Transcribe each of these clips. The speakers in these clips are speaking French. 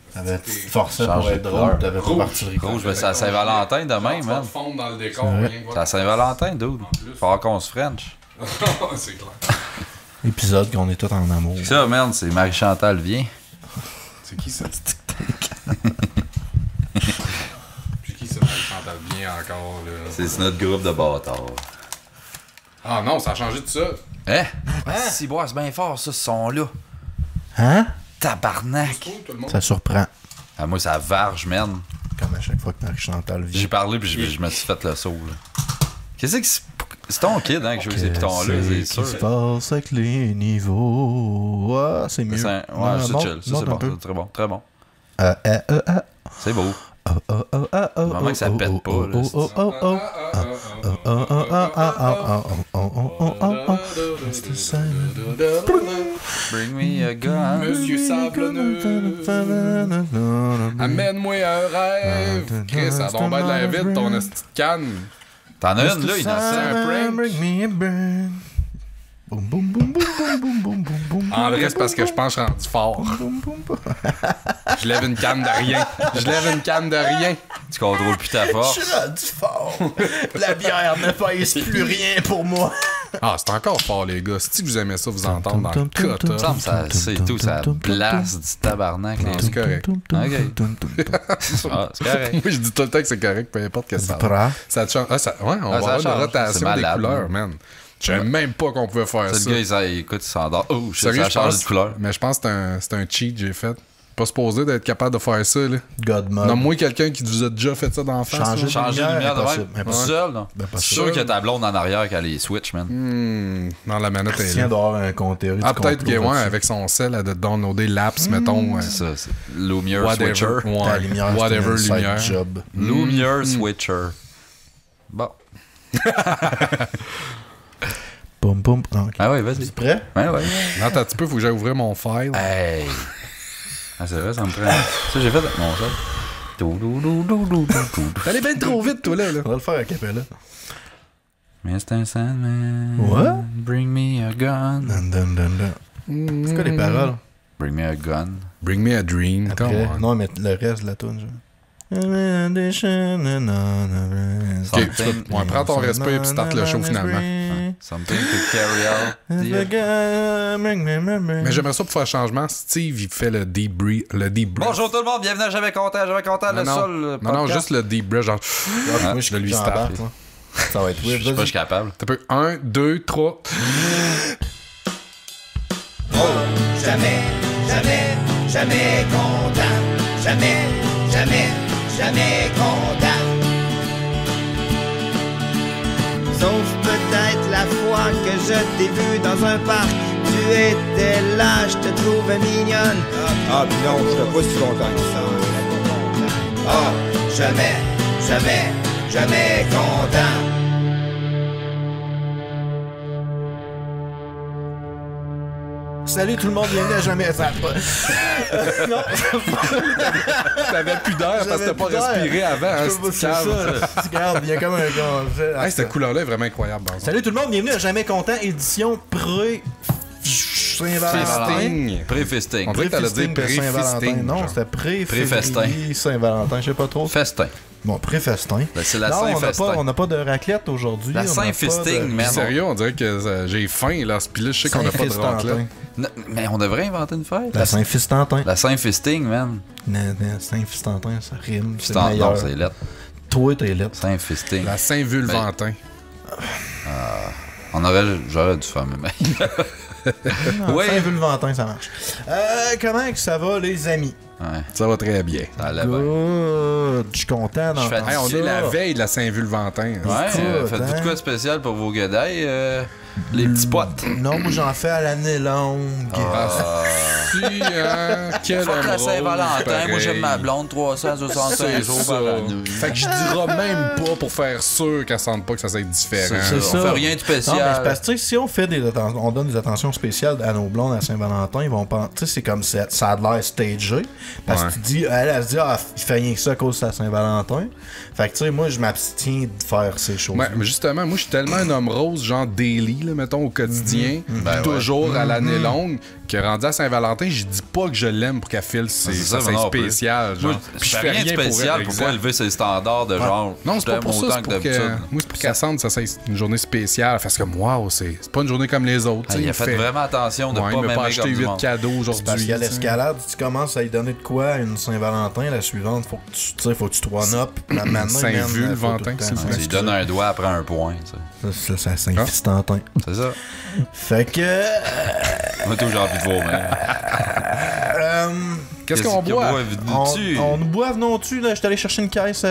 T'avais forcé Change pour de être drôle, couleur. t'avais pas parti le Rouge, ben c'est à Saint-Valentin demain, man. fondre dans le décor, C'est vrai. rien que C'est à Saint-Valentin, dude. Faut falloir qu'on se French. C'est clair. Épisode qu'on est tous en amour. Ça, merde, c'est Marie-Chantal Vient. C'est qui ça? Puis qui ça, Chantal bien encore, là? C'est notre groupe de bâtards. Ah non, ça a changé de ça. Hein? Si, bois, c'est bien fort, ça, ce son-là. Hein? Tabarnak. Tout le monde. Ça surprend. Ah, moi, ça varge, man. Comme à chaque fois que Marie-Chantal vit. J'ai parlé, puis je me suis fait le saut, là. Qu'est-ce que c'est ton kid, hein, qui joue ces pitons-là, c'est sûr. Qu'est-ce qui se passe avec les niveaux? Ah, c'est mieux. Ouais, c'est chill. Ça, c'est bon. C'est très bon, très bon. C'est beau. Vraiment que ça pète pas, là. Bring me a gun. Monsieur Sablonneux, amène-moi un rêve. Chris, ça tombe bien de la vite, ton esti de canne. T'en as une, là, innocent. un prank. Bring me a burn. Boum, boum, boum, boum, boum, boum, boum, boum, boum. En vrai, c'est parce que je pense que je suis rendu fort. Je lève une canne de rien. Je lève une canne de rien. Tu contrôles plus ta force. Je suis rendu fort. La bière ne pèse plus rien pour moi. Ah, c'est encore fort, les gars. Si vous aimez ça, vous entendre dans le Il me cut. semble que c'est tout, ça place du tabarnak. Non, c'est correct. Ah, c'est correct. Moi, je dis tout le temps que c'est correct, peu importe qu'est-ce que ça va. Prends. Ça te change. Ah, ouais, on Ah, va ça avoir une change. rotation C'est des malade, couleurs, man. Je savais même pas qu'on pouvait faire C'est ça. le gars, écoute, il s'endort. Oh, shit, Sérieux, ça a je changé pense, de couleur. mais je pense que c'est un cheat que j'ai fait. Pas supposé d'être capable de faire ça, là. God mode. Nomme-moi quelqu'un qui vous a déjà fait ça dans la face. Changer là. Changer de lumière de impossible, même. impossible. Seul, non? Ben, pas Je suis sûr. sûr qu'il y a ta blonde en arrière qui a les switch, man. Non, la manette est Christian là. doit avoir un compteur. Ah, peut-être que, ouais, avec son sel, elle a downloadé l'apps, mettons. C'est ça, c'est Lumiere Whatever. Switcher. Ouais, La lumière, whatever c'est un inside lumière. job. Lumiere Switcher. Bon. Boum, boum. Ah, ok. Ah ouais, vas-y. Tu prêt? Ouais, ouais. Non, attends un petit peu, faut que j'aille ouvrir mon file. Hey! Ah, c'est vrai, ça me prend. Ça, j'ai fait avec mon sol. T'allais bien trop vite, toi, là. On va le faire à Capella. Mr. Sandman. What? Bring me a gun. Dun, dun, dun, dun. C'est quoi les paroles? Bring me a gun. Bring me a dream. Come Après, on. non, mais le reste de la toune, genre. Ok, ouais, prends ton respect puis start le show finalement. Something to carry out. Mais j'aimerais ça pour faire changement. Steve, il fait le deep breath. Bonjour tout le monde, bienvenue à Jamais Content, le sol. Non, juste le deep breath, genre. Moi, je suis lui en start. barque, moi. Ça va être Je weird. sais pas, je suis capable. T'as peu 1, 2, 3. Jamais, jamais, jamais content. Jamais, jamais, jamais content. Sauf peut-être la fois que je t'ai vu dans un parc. Tu étais là, je te trouvais mignonne. Ah, puis non, je serais pas si content que ça. Ah, jamais, jamais, jamais content. Salut tout le monde, bienvenue à Jamais. Ça va pas. Non, T'avais plus d'air parce que t'as pas respiré avant. Hein, c'est ça. Regarde, il y a comme un gars. Hey, cette couleur-là est vraiment incroyable. Dans Salut tout le monde, bienvenue à Jamais Content, édition Saint-Valentin. Festing. Pré-festing. On dirait que t'allais dire Pré-festing de Saint-Valentin. pré-festing. Non, genre. c'était Pré-festin. pré-février Saint-Valentin, je sais pas trop. Festin. Bon, pré-festin. Ben, c'est la Non, Saint-Festin. on n'a pas de raclette aujourd'hui. La on n'a Saint-Festing, pas de- man. Sérieux, on dirait que j'ai faim là. Puis là, je sais qu'on a pas de Saint-Fistantin. raclette. Non, mais on devrait inventer une fête. La Saint-Fistantin. La Saint-Festing, man. Saint-Fistantin, ça rime. C'est Non, meilleur. c'est lettre. Toi, t'es lettre. Saint-Festing. La Saint-Vulventin. J'aurais dû faire mes Oui. Saint-Vulventin, ça marche. Comment que ça va, les amis? Ouais, Ça va très bien. ça allait bien. Good. Je suis content Je fais- d'entendre Hey, on ça. est la veille de la Saint-Vulventin. Ouais, Écoute, faites-vous de hein. quoi de spécial pour vos guédailles? Les petits potes. Non, moi j'en fais à l'année longue. Si, hein, quel Fuck la amoureux, Saint-Valentin, pareil. moi j'aime ma blonde 365 C'est jours ça. par année. Fait que je dirai même pas pour faire sûr qu'elle sente pas que ça soit différent. C'est ça. On fait rien de spécial. Non, mais c'est parce que tu sais, si on fait on donne des attentions spéciales à nos blondes à Saint-Valentin, ils vont penser, tu sais, c'est comme ça a de l'air stagé. Parce que tu dis, elle se dit, il fait rien que ça à cause de sa Saint-Valentin. Fait que tu sais, moi, je m'abstiens de faire ces choses. Ouais, mais justement, moi, je suis tellement un homme rose, genre daily, là, mettons, au quotidien, toujours à l'année longue, que rendu à Saint-Valentin, je dis pas que je l'aime pour qu'elle file c'est spécial. Genre. Moi, je fais rien de spécial pour pas élever ses standards de genre. Non, c'est pas pour ça, c'est pour que. Moi, c'est pour qu'elle sente ça, c'est une journée spéciale. Parce que, wow, c'est pas une journée comme les autres. Il a fait vraiment attention de pas acheter 8 cadeaux aujourd'hui. Parce qu'à l'escalade, tu commences à lui donner de quoi une Saint-Valentin, la suivante, faut que tu te one-up. Saint-Vu, le Valentin. Il donne un doigt après un point. C'est Saint-Fistantin. C'est ça. Fait que. Moi, j'ai envie de vomir. Qu'est-ce qu'on boit? On nous boit, venons-tu? Je suis allé chercher une caisse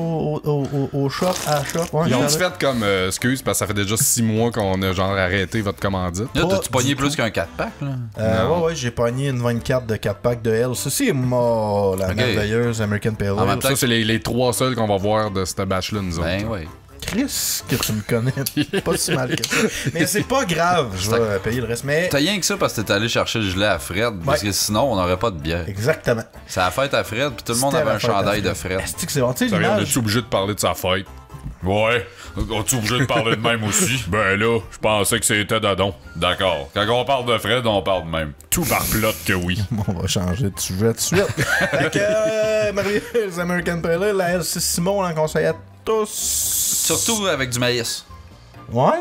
au shop, à la shop. Ouais, ils ont fait comme excuse, parce que ça fait déjà 6 mois qu'on a genre arrêté votre commandite. Là, t'as-tu pogné plus qu'un 4-pack? Ouais, j'ai pogné une 24 de 4-pack de L. Ceci est la merveilleuse American Pale Ale. Ça, c'est les 3 seuls qu'on va voir de cette batch-là, nous autres. Ben oui. Chris, que tu me connais pas si mal que ça. Mais c'est pas grave, je vais payer le reste. Mais t'as rien que ça parce que t'es allé chercher le gelé à Fred, parce que sinon on n'aurait pas de bière. Exactement. C'est la fête à Fred, puis tout le monde avait un chandail de Fred. Est-ce que c'est bon? Tu sais, on est obligé de parler de sa fête? Ouais. On-tu obligé de parler de même aussi? Ben là, je pensais que c'était Dodon. D'accord. Quand on parle de Fred, on parle de même. Tout par plot que oui. On va changer de sujet tout de suite. Fait que, merveilleuse American Pale Ale, la L6 Simon, on en conseille à tous. Surtout avec du maïs. Ouais?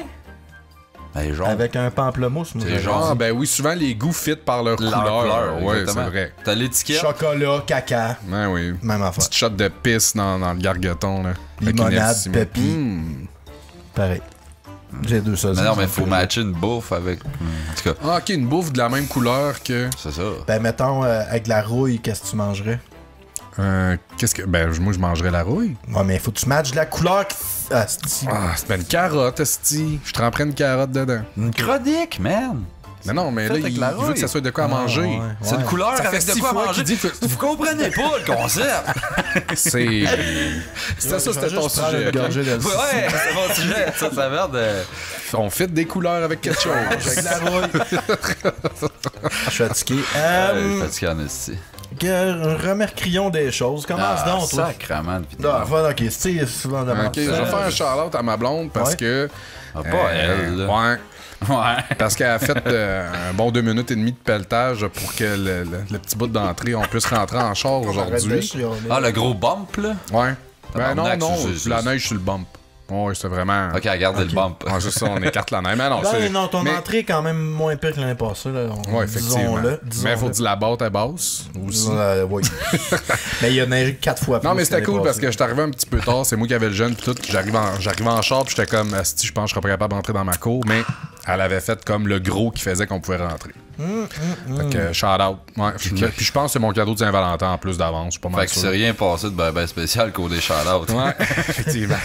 Ben, genre. Avec un pamplemousse. C'est genre. Ah, ben oui, souvent les goûts fit par leur couleur. Ouais, c'est vrai. T'as l'étiquette. Chocolat, caca. Ben oui. Même affaire. Petite shot de pisse dans le gargaton, là. Limonade, pépi. Pareil. J'ai deux ça. Non, mais faut matcher une bouffe avec. En tout cas. Ah, ok, une bouffe de la même couleur que. C'est ça. Ben, mettons, avec de la rouille, qu'est-ce que tu mangerais? Qu'est-ce que. Ben, moi, je mangerais la rouille. Ouais, mais faut que tu matches de la couleur. C'est une carotte, esti. Je tremperais une carotte dedans. Une chronique, man. Mais non, mais là, il veut que ça soit de quoi à manger. Ouais. C'est une couleur ça avec de quoi à manger. Vous comprenez pas le concept. C'est ça, c'était ton sujet. Ouais, c'est mon sujet. Ça merde. On fit des couleurs avec quelque chose. Avec de la rouille. Je suis fatigué. Fatigué en esti. Remercrions des choses. Commence donc, toi. Sacrement de vidéo. Ok, c'est souvent demandé. Ok, je vais faire un shout-out à ma blonde parce que. Pas elle. Ouais. Parce qu'elle a fait un bon 2 minutes et demie de pelletage pour que le petit bout d'entrée, on puisse rentrer en char aujourd'hui. Ah, le gros bump, là? Ouais. Ben non, la neige sur le bump. Ouais, c'est vraiment. Ok, regardez le bump. Ouais, c'est ça, on écarte la neige. Mais non, ton entrée est quand même moins pire que l'année passée. Là. Ouais, effectivement. Mais il faut dire la botte est basse aussi. Oui. Mais il y a neigé 4 fois plus. Non, mais c'était cool parce que je suis arrivé un petit peu tard. C'est moi qui avais le jeune. Puis tout. J'arrive en char. Puis j'étais comme, asti, je pense que je serais pas capable d'entrer dans ma cour. Mais elle avait fait comme le gros qui faisait qu'on pouvait rentrer. Fait que shout out. Ouais. Puis je pense que c'est mon cadeau de Saint-Valentin en plus d'avance. Je suis pas mal sûr. Fait que c'est rien passé de ben spécial qu'au des shout out. Ouais, effectivement.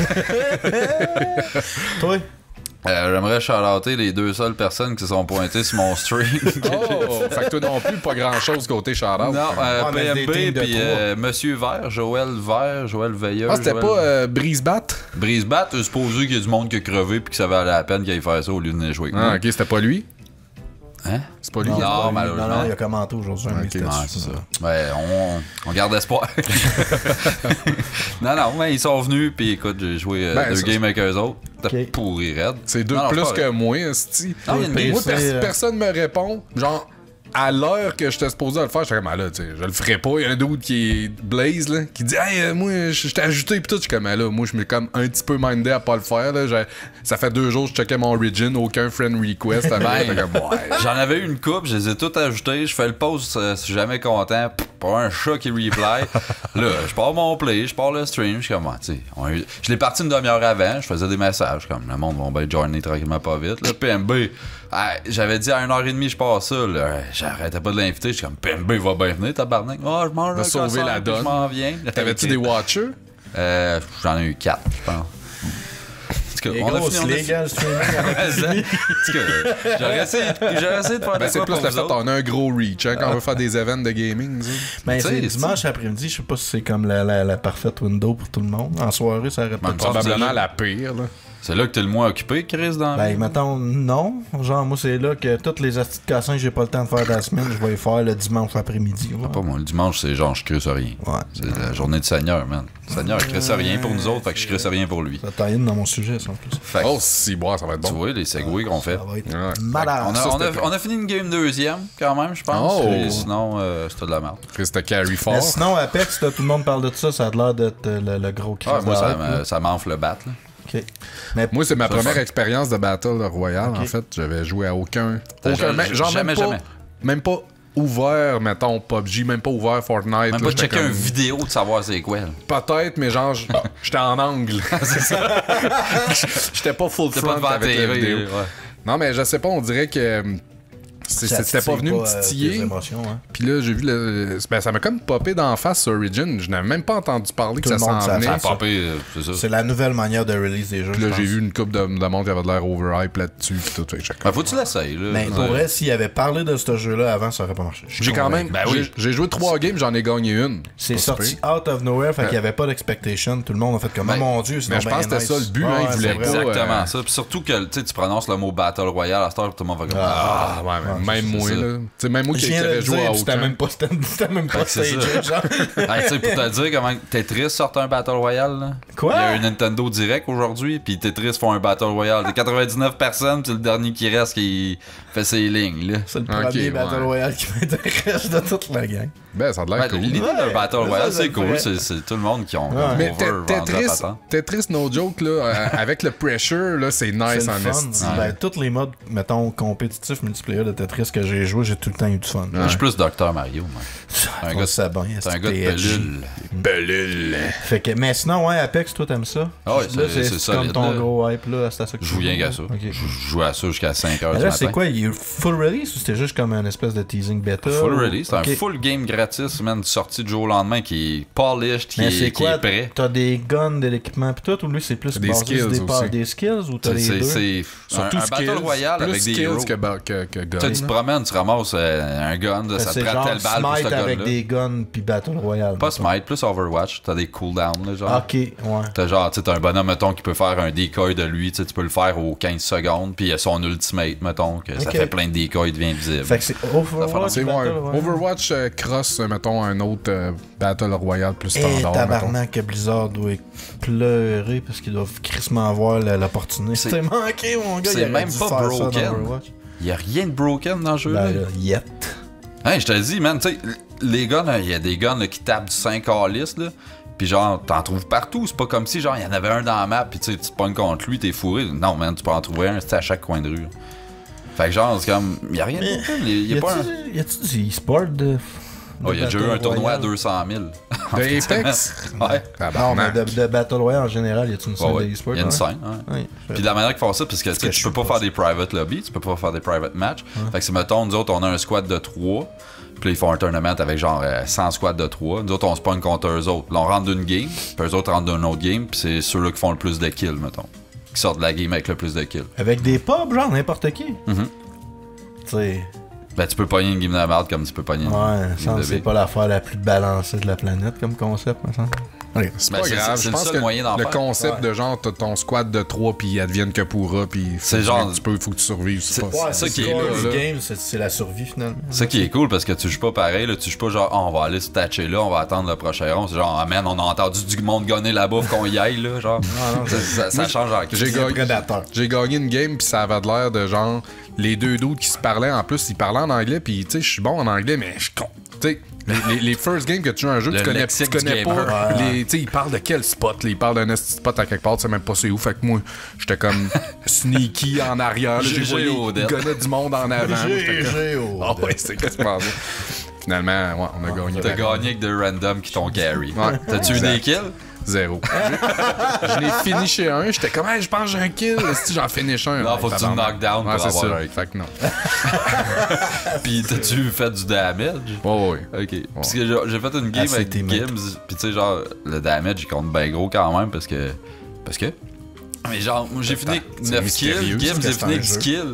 Toi? J'aimerais shout-outer les 2 seules personnes qui se sont pointées sur mon stream. Oh! Fait que toi non plus, pas grand-chose côté shout-out. Non, PMB puis Monsieur Vert, Joël Veilleux. Ah, c'était pas Brisebat? Brisebat, supposé qu'il y a du monde qui a crevé puis que ça valait la peine qu'il aille faire ça au lieu de venir jouer avec nous. Ah, ok, c'était pas lui? Hein? C'est pas lui? Non, malheureusement. Non, il a commenté aujourd'hui. Okay, c'est ça. Ouais, on garde espoir. non, mais ils sont venus, puis écoute, j'ai joué 2 games avec eux autres. C'était pourri raide. C'est 2 plus que moi, esti. Moi, personne me répond. Genre, à l'heure que j'étais supposé le faire, j'étais comme, ah là, tu sais, je le ferais pas. Il y a un dude qui est Blaze, là, qui dit, hey, moi, je t'ai ajouté, pis tout. Je suis comme, ah là, moi, je me comme un petit peu mindé à pas le faire, là. Ça fait 2 jours, je checkais mon origin, aucun friend request. J'en avais eu une coupe, je les ai toutes ajoutées. Je fais le post, je suis jamais content. Pas un chat qui reply. Là, je pars mon play, je pars le stream. Je suis comme, tu sais, je l'ai parti une demi-heure avant. Je faisais des messages, comme, le monde va bien joiner tranquillement pas vite. Là, PMB. J'avais dit à 1h30 je pars ça, là. J'arrêtais pas de l'inviter, je suis comme PMB va bien venir, tabarnak. Oh, je mange un sauver la donne. Je m'en viens. T'avais-tu des watchers? J'en ai eu 4, je pense. On a fini légal streaming. J'aurais essayé de faire des c'est plus le fait on a un gros reach hein, quand on veut faire des events de gaming. Ben c'est dimanche après-midi, je sais pas si c'est comme la parfaite window pour tout le monde. En soirée, ça aurait pas probablement la pire là. C'est là que t'es le moins occupé, Chris, dans Ben, mettons, non. Genre, moi, c'est là que toutes les astuces de cassin que j'ai pas le temps de faire dans la semaine, je vais les faire le dimanche après-midi. Ouais. Pas moi, le dimanche, c'est genre, je crisse rien. Ouais. C'est la journée du Seigneur, man. Le Seigneur, il crisse rien pour nous autres, fait que je crisse rien pour lui. Ça taille dans mon sujet, ça, en plus. Fait que, Oh, si, boire, ça va être tu bon. vois, les segways qu'on fait. Ça va être Ouais. malade. On a fini une game deuxième, quand même, je pense. Oh. Et sinon, c'était de la merde. Chris, t'as carry fort. Mais sinon, Apex, là, tout le monde parle de ça, ça a l'air d'être le gros cri. Ah, moi, ça m'enfle le bat, là. OK. Mais Moi, c'est ma première expérience de Battle Royale, en fait. J'avais joué à aucun genre jamais. même pas ouvert, mettons, PUBG, même pas ouvert Fortnite. Même là, pas j'étais checker comme- une vidéo de savoir c'est quoi. Là. Peut-être, mais genre, j'étais en angle. C'est ça. J'étais pas full T'es front pas devant la avec la TV, vidéo. ouais. Non, mais je sais pas, on dirait que c'était pas venu me tes titiller. émotions, hein. Puis là, j'ai vu ben, ça m'a comme popé d'en face sur Origin. Je n'avais même pas entendu parler que Tout ça le monde, s'en ça venait. Ça a ça. popé, c'est ça. C'est la nouvelle manière de release des jeux. Puis là, je j'ai pense. vu une couple de monde qui avait de l'air overhype là-dessus. Puis tout. Fait que j'étais comme- Faut que tu l'essayes, là. Mais pour vrai, s'il avait parlé de ce jeu-là avant, ça aurait pas marché. Je suis J'ai quand même. convaincu. Ben oui. J'ai joué 3 games, j'en ai gagné une. C'est Pas sorti super. out of nowhere, fait qu'il n'y avait pas d'expectation. Tout le monde a fait comme, Ben, oh mon dieu, c'est mais donc je pense bien que c'était ça, le but, hein, Ouais, il voulait c'est vrai. pas, Exactement ça. Puis surtout que tu prononces le mot Battle Royale à cette heure, tout le monde va comme. Ah, ouais, mais même c'est moi, ça. là. Tu sais, même moi Je qui viens de avais le joué dire, à puis c'était aucun. même pas c'est stagé, ça. genre. Hey, tu sais, pour te dire comment Tetris sort un Battle Royale, là. Quoi? Il y a eu Nintendo Direct aujourd'hui, puis Tetris font un Battle Royale de 99 personnes, puis c'est le dernier qui reste qui fait ses lignes, là. C'est le Ok, premier Battle ouais. Royale qui m'intéresse de toute la gang. Ben, ça a l'air Ben, cool. L'idée d'un Battle Ouais, Royale, ça, c'est cool. vrai. C'est tout le monde qui ont Mais over vendu la patente. Tetris, no joke, là, avec le pressure, là, c'est nice C'est en le fun. esti. Ben, tous les modes, mettons, compétitifs, multiplayer de Tetris que j'ai joué, j'ai tout le temps eu du fun. Moi, je suis plus Dr Mario, moi. Un gars, ça bien. C'est un gars de pelule. Belul. Fait que, mais sinon, ouais, Apex, toi, t'aimes ça? Ah ouais, Là, c'est comme solide, ton là. gros hype, là, c'est à ça que Je tu joue rien joues, qu'à ça. Ok. Je joue à ça jusqu'à 5h Mais du là, matin. c'est quoi? Il est full release ou c'était juste comme un espèce de teasing beta? Full ou- release, c'est Ok. un full game gratis, man, sorti du jour au lendemain qui est polished, qui Mais c'est est quoi? prêt. T'as des guns, de l'équipement pis tout, ou lui c'est plus Des basé sur skills aussi. des skills ou t'as les deux? C'est Surtout un skills, Battle Royale plus avec des skills héros. que Tu gun. sais, tu te promènes, tu ramasses un gun, là, ça te C'est prend genre telle balle pour ce Smite avec gun-là. des guns pis Battle Royale. Pas mettons. Smite, plus Overwatch. T'as des cooldowns, là, genre. Ok, ouais. T'as genre, tu sais, t'as un bonhomme, mettons, qui peut faire un decoy de lui, tu sais, tu peux le faire aux 15 secondes, puis il y a son ultimate, mettons, que ça Ok. fait plein de decoys, il devient visible. Fait que c'est Overwatch. C'est Battle ouais. Royale. Overwatch cross, mettons, un autre Battle Royale plus Eh, standard. mettons. tabarnak que Blizzard doit pleurer parce qu'ils doivent crissement voir l'opportunité. C'est- C'est manqué, mon gars. c'est il aurait même dû pas faire ça dans broken. Overwatch. Il y a rien de broken dans le jeu, là. Ben là, yet. Hey, je te le dis, man, tu sais, les guns, il y a des guns là, qui tapent du 5 calices, là. Pis genre, t'en trouves partout. C'est pas comme si, genre, il y en avait un dans la map, pis tu te pognes contre lui, t'es fourré. Non, man, tu peux en trouver un, c'est à chaque coin de rue. Fait que genre, c'est comme, il y a rien de broken. Il y a pas un. Y a-tu du e-sport de. Oh, il y a déjà eu un Battle tournoi à Royale? 200 000. De Apex? Ouais. Non, mais Tabarnak. de Battle Royale en général, y a-tu une scène Ouais, ouais. de e-sport? Il y a une ouais? scène, ouais. Ouais. Puis de la manière qu'ils font ça, parce que tu sais, que tu je peux suis pas pas faire ça. des private lobbies, tu peux pas faire des private matchs. Fait que c'est, mettons, nous autres, on a un squad de 3. Puis là, ils font un tournament avec genre 100 squads de 3. Nous autres, on se pogne contre eux autres. Là, on rentre d'une game, puis eux autres rentrent d'une autre game, puis c'est ceux-là qui font le plus de kills, mettons. Qui sortent de la game avec le plus de kills. Avec des pubs, genre n'importe qui. Mhm. Tu sais. Ben, tu peux pogner une game de merde comme tu peux pogner une Ouais, game ça, de c'est big. pas l'affaire la plus balancée de la planète comme concept, me semble. Allez. C'est Ben, pas c'est- grave. c'est Je le pense seul que moyen d'en le faire. concept de genre, t'as ton squad de 3 puis advienne que pourra, puis C'est genre- tu peux, faut que tu survives. C'est- pas- ouais, ça qui est le là, score là. du game, c'est la survie finalement. Ça qui est cool parce que tu joues pas pareil, là, tu joues pas genre, ah, on va aller se tatcher là, on va attendre le prochain round. C'est genre, ah man, on a entendu du monde gonner la bouffe qu'on y aille, là, genre. Ça change en J'ai gagné- prédateur. J'ai gagné une game puis ça avait de l'air de genre les deux dudes qui se parlaient en plus, ils parlaient en anglais puis tu sais je suis bon en anglais mais je tu sais les first games que tu joues à un jeu Le tu connais lexique du pas gamer. les tu sais ils parlent de quel spot là, ils parlent d'un esti spot à quelque part tu sais même pas c'est où fait que moi j'étais comme sneaky en arrière là, j'ai GG voyé Odette. ils gonnaient du monde en avant. Moi, j'étais comme- GG Odette. Ah ouais c'est quasiment ça. Finalement ouais, on a gagné T'as la- gagné avec des random qui t'ont carry. Ouais. T'as-tu eu Exact. des kills? 0. Je l'ai fini chez un, j'étais comme hey, je pense que j'ai un kill, si j'en finish un. Non, faut que tu le knock down ouais, pour c'est avoir ça. un. Fait que non. Pis t'as-tu fait du damage? Ouais, ouais. Ok. Parce que j'ai fait une game Ah, avec c'était mec. Gibbs, pis tu sais, genre, le damage il compte bien gros quand même parce que. Mais genre, moi j'ai fini avec c'est 9 mystérieux, kills, Gibbs c'est j'ai que fini avec c'est un 10 kills.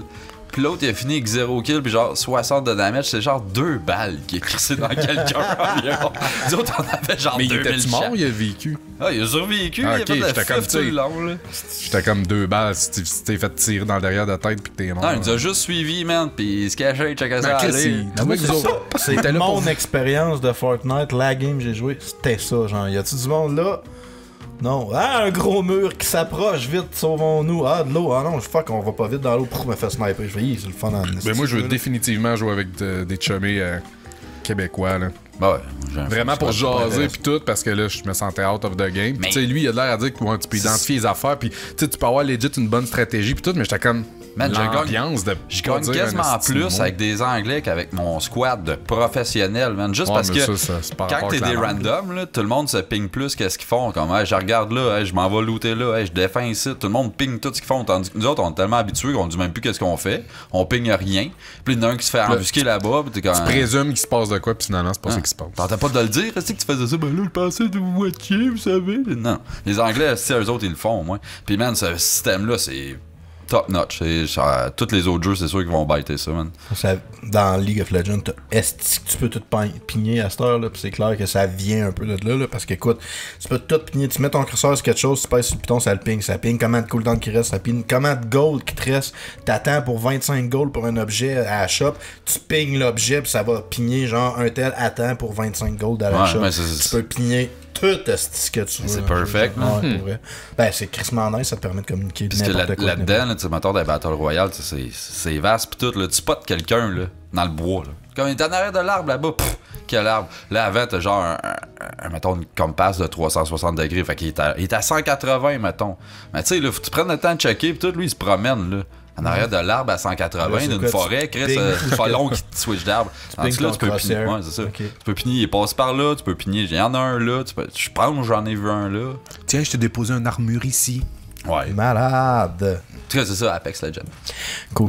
puis l'autre il a fini avec 0 kill, puis genre 60 de damage, c'est genre 2 balles qui est crissé dans quelqu'un environ. Nous autres, on avait genre 2000 Mais il était mort, chaque. il a vécu. Ah, il a survécu, il a fait j'étais de comme, fif tout le long, là. J'étais comme 2 balles si tu t'es fait tirer dans le derrière de la tête puis que t'es mort. Non, il nous a juste suivi, man, pis il se cachait, il checkait ça Ben, Chris, aller. tu vois que nous autres, C'est était là pour mon expérience de Fortnite, la game que j'ai joué, c'était ça, genre, y a-tu du monde là? Non. Ah, un gros mur qui s'approche, vite, sauvons-nous. Ah, de l'eau, ah non, fuck, on va pas vite dans l'eau, pourquoi me fait sniper? Je fais, c'est le fun en Ben moi, je veux définitivement jouer avec des chummés québécois, là. Ben ouais, j'ai un Vraiment pour jaser pis tout, parce que là, je me sentais out of the game. Mais- Tu sais, lui, il a l'air à dire que ouais, tu peux identifier les affaires, pis tu sais, tu peux avoir legit une bonne stratégie pis tout, mais j'étais comme Man, l'ambiance de Je pas gagne dire quasiment un esti de plus mot. avec des Anglais qu'avec mon squad de professionnels, man. Juste Ouais, parce mais que ça, c'est par quand rapport t'es avec des la langue. randoms, là, tout le monde se ping plus qu'est-ce qu'ils font. Comme, hey, je regarde là, hey, je m'en vais looter là, hey, je défends ici. Tout le monde ping tout ce qu'ils font. Tandis que nous autres, on est tellement habitués qu'on dit même plus qu'est-ce qu'on fait. On ping rien. Puis il y en a un qui se fait embusquer là-bas. Puis t'es comme. Tu présumes qu'il se passe de quoi, pis finalement, c'est pas ça qui se passe. T'entends pas de le dire, est-ce que tu faisais ça? Ben là, je pensais de vous moitié, vous savez. Non. Les Anglais, si eux autres, ils le font, au moins. Puis, man, ce système-là, c'est top notch. Tous les autres jeux, c'est sûr qu'ils vont biter ça, man. Ça, dans League of Legends, est-ce que tu peux tout pigner à cette heure-là? Puis c'est clair que ça vient un peu de là, parce qu'écoute, tu peux tout pigner. Tu mets ton curseur sur quelque chose, tu pèses sur le piton, ça le ping. Ça ping combien de cooldown qui reste, ça ping combien de gold qui te reste. T'attends pour 25 gold pour un objet à la shop, tu pignes l'objet, puis ça va pigner genre un tel attend pour 25 gold à la Ouais, shop. mais Tu peux pigner tout ce que tu veux. C'est perfect, Ouais, pour vrai. Ben, c'est crissement nice, ça te permet de communiquer Parce que n'importe quoi. là-dedans, là, tu sais, mettons des Battle Royale, tu sais, c'est vaste pis tout, là. Tu spots quelqu'un, là, dans le bois, là. Comme il est en arrière de l'arbre là-bas, pff, quel arbre. Là, avant, t'as genre mettons, une compasse de 360 degrés. Fait qu'il est à 180, mettons. Mais tu sais, là, faut que tu prennes le temps de checker pis tout, lui, il se promène, là. En arrière de l'arbre à 180, Là, c'est d'une quoi, forêt, tu Chris, pignes c'est pas long qu'il te switch d'arbre. Tandis que là, tu peux pigner. Ouais, c'est ça. Ok. Tu peux pigner, il passe par là, tu peux pigner. Il y en a un là, je pense j'en ai vu un là. Tiens, je t'ai déposé un armure ici. Ouais. Malade. En tout cas, c'est ça, Apex Legends. Cool.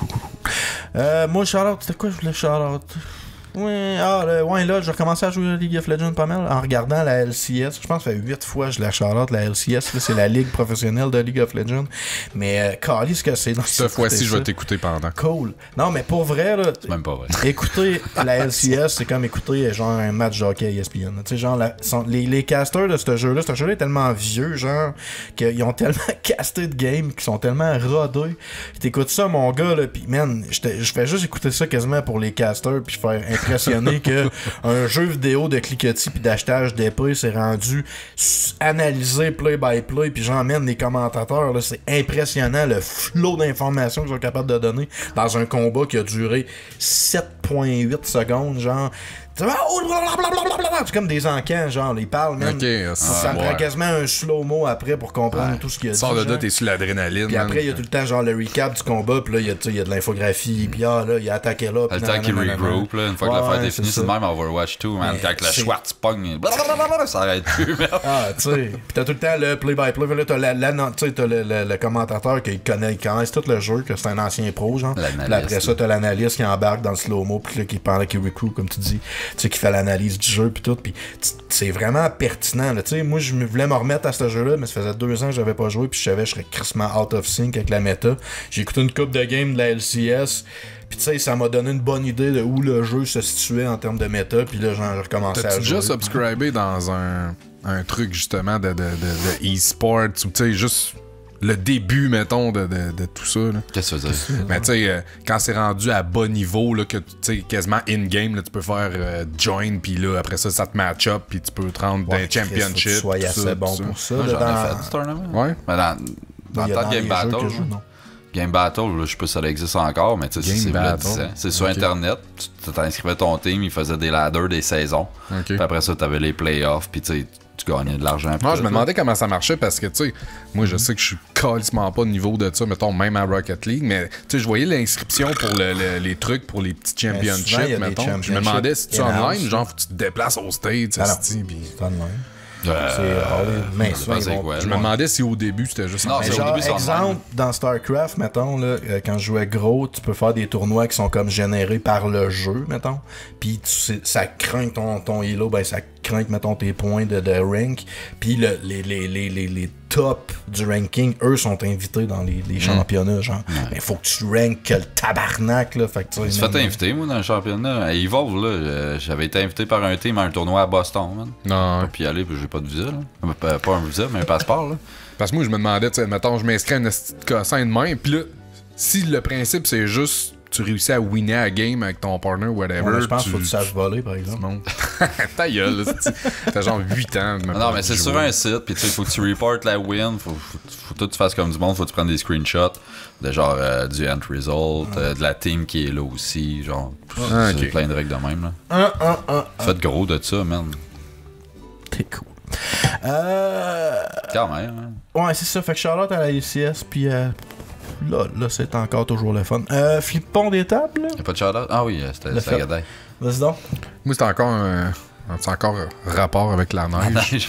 Moi, shout-out, c'était quoi je voulais shout-out? Ouais, là, j'ai recommencé à jouer à League of Legends pas mal en regardant la LCS. Je pense que ça fait 8 fois que je la shout-out, la LCS. Là, c'est la ligue professionnelle de League of Legends. Mais, calisse que c'est. Cette fois-ci, je vais t'écouter pendant. Cool. Non, mais pour vrai, là, C'est même pas vrai. écouter la LCS, c'est comme écouter genre un match de hockey à ESPN. Tu sais, genre, les casters de ce jeu-là est tellement vieux, genre, qu'ils ont tellement casté de games, qu'ils sont tellement rodés. T'écoutes ça, mon gars, là, pis man, je fais juste écouter ça quasiment pour les casters, pis faire impressionné que un jeu vidéo de cliquetis pis d'achetage d'épée s'est rendu analysé play by play, pis j'emmène les commentateurs, là, c'est impressionnant le flot d'informations qu'ils sont capables de donner dans un combat qui a duré 7.8 secondes, genre. C'est comme des encans, genre, ils parlent, man. Ok, Ça me prend quasiment un slow-mo après pour comprendre tout ce qu'il y a dit. Sors de là, genre. t'es sur l'adrénaline. Puis après, il y a tout le temps, genre, le recap du combat, puis là, il y a de l'infographie, puis là, il a attaqué là. Le temps qu'il regroupe, là, une fois que l'affaire est finie, c'est le même Overwatch 2, man. Mais Quand le c'est- Schwartz pogne, blablabla, ça arrête plus, merde. Ah, tu sais. Puis t'as tout le temps le play-by-play. Puis là, t'as le commentateur qui connaît tout le jeu, que c'est un ancien pro, genre. L'analyste, Puis après ça, t'as l'analyste qui embarque dans le slow-mo, puis là, pendant qu'il recruit, comme tu dis, tu sais, qui fait l'analyse du jeu, puis tout. Puis c'est vraiment pertinent, là. Tu sais, moi, je voulais me remettre à ce jeu-là, mais ça faisait 2 ans que j'avais pas joué, puis je savais que je serais crissement out of sync avec la méta. J'ai écouté une coupe de game de la LCS. Puis tu sais, ça m'a donné une bonne idée de où le jeu se situait en termes de méta. Puis là, j'ai recommencé à T'as-tu jouer. déjà subscribé dans un truc justement de e-sport ou tu sais, juste le début, mettons, de tout ça, là? Qu'est-ce que tu veux dire? Mais tu sais, quand c'est rendu à bas niveau, là, que tu sais, quasiment in-game, là, tu peux faire join, puis là, après ça, ça te match up, puis tu peux te rendre Ouais, d'un Chris, faut que tu championship. sois tout assez ça, bon tout ça. pour ça. Moi, là, j'en ai dans- fait du tournament. Ouais. Mais dans Il y a le temps dans de les Game jeux Battle, que je joue, non. Game Battle, là, je sais pas si ça existe encore, mais tu sais, Game c'est Battle. 10 ans. C'est sur Ok. Internet, tu t'inscrivais ton team, ils faisaient des ladders, des saisons. Ok. Puis après ça, t'avais les playoffs, puis tu sais, tu gagnais de l'argent. puis Moi, tout, je me là. demandais comment ça marchait parce que, tu sais, moi, je sais que je suis calissement pas au niveau de ça, mettons, même à Rocket League, mais, tu sais, je voyais l'inscription pour les trucs pour les petits souvent, il y a championships, des mettons. Je me championships demandais si tu in-house. online, genre, faut que tu te déplaces au States, Ah non. esti, puis... C'est pas de même. Euh, Mais je souvent, pensais ils vont- quoi, Je me ouais. demandais si au début, c'était juste... Non, en c'est Mais au genre, début, c'est exemple, online. dans StarCraft, mettons, là, quand je jouais gros, tu peux faire des tournois qui sont comme générés par le jeu, mettons. Puis ça craint ton elo, ben ça crank, mettons, tes points de rank. Puis les top du ranking, eux, sont invités dans les championnats, genre. Mais il faut que tu rank que le tabarnak, là. Fait que tu sais. Fait invité, moi, dans le championnat. À Evolve, là, j'avais été invité par un team à un tournoi à Boston, man. Non. Puis aller, puis j'ai pas de visa, là. Pas un visa, mais un passeport, là. Parce que moi, je me demandais, tu sais, mettons, je m'inscris à une cassin de main, puis là, si le principe, c'est juste tu réussis à winner à game avec ton partner, whatever. Ouais, je pense qu'il faut que tu saches voler, par exemple. Ta gueule, t'as genre 8 ans. Non, mais c'est sur un site, puis tu sais, faut que tu reportes la win, faut tout que tu fasses comme du monde, faut que tu prennes des screenshots de genre du end result, de la team qui est là aussi, genre. C'est plein de règles de même, là. Faites gros de ça, man. T'es cool. Quand même, hein. Ouais, c'est ça. Fait que Charlotte à la LCS, puis là, c'est encore toujours le fun. Flippons des tables, là. Y'a pas de Charlotte? Ah oui, c'était la Gadaille. Vas-y donc. Moi, c'est encore rapport avec la neige.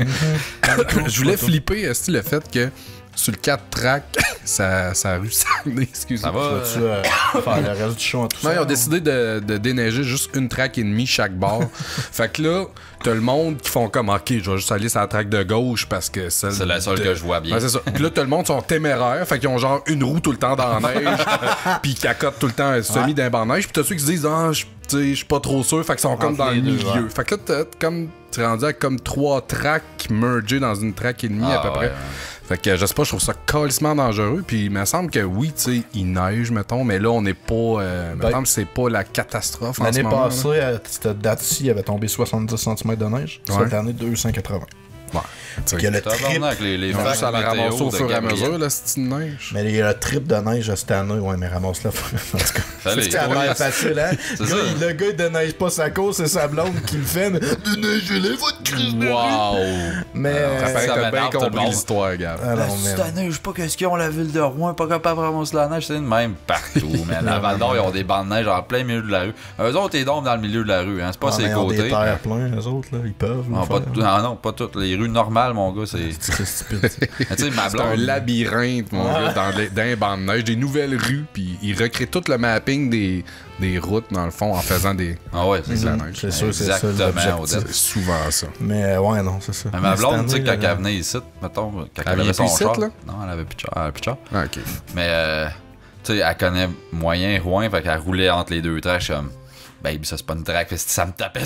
Je voulais flipper le fait que sur le 4 track, ça a réussi à excusez-moi. Ça va faire le reste du show en tout ça. Ils ont décidé de déneiger juste une track et demie chaque bord. Fait que là, t'as le monde qui font comme OK, je vais juste aller sur la track de gauche parce que c'est la seule que je vois bien. Ouais, c'est ça. Puis là, t'as le monde qui sont téméraires. Fait qu'ils ont genre une roue tout le temps dans la neige. Puis qui accotent tout le temps un semi d'un banc de neige. Puis t'as ceux qui se disent je suis pas trop sûr. Fait qu'ils sont comme dans le milieu. Fait que là, t'es rendu avec comme 3 tracks mergés dans une track et demie à peu près. Fait que je sais pas, je trouve ça calissement dangereux. Puis il me semble que oui, tu sais, il neige, mettons, mais là, on n'est pas. Il me semble que c'est pas la catastrophe. L'année passée, à cette date-ci, il avait tombé 70 cm de neige. Cette année, 280. Ouais. Il y a le trip. Les ça la ramasse au fur et à mesure, la petite neige. Mais il y a le trip de neige cette année. Ouais, mais ramasse-la. En tout cas, c'est facile, hein? Le gars, il déneige pas sa cause, c'est sa blonde qui le fait. Mais déneigez-les, votre crise de Wow! Mais ça paraît que t'as bien compris l'histoire, gars. Ça neige pas, qu'est-ce qu'ils ont, la ville de Rouen, pas capable de ramasser la neige, c'est de même partout, man. À Val-d'Or, ils ont des bancs de neige en plein milieu de la rue. Eux autres, ils dorment dans le milieu de la rue, hein. C'est pas ses côtés. Ils ont des terres pleins, eux autres, là. Ils peuvent. Non, pas toutes. Les rues normales, mon gars, c'est stupide. C'est un labyrinthe, mon gars, dans un banc de neige, des nouvelles rues, puis ils recréent tout le mapping des routes, dans le fond, en faisant des. Ah ouais, c'est ça. C'est sûr, c'est ça. C'est souvent ça. Mais ouais, non, c'est ça. Mais ma blonde, tu sais, quand elle venait ici, mettons, quand elle avait son char. Non, elle avait plus de char. Ah, ok. Mais, tu sais, elle connaît moyen Rouen, fait qu'elle roulait entre les deux tracks, comme. Baby, ça c'est pas une track, ça me tapait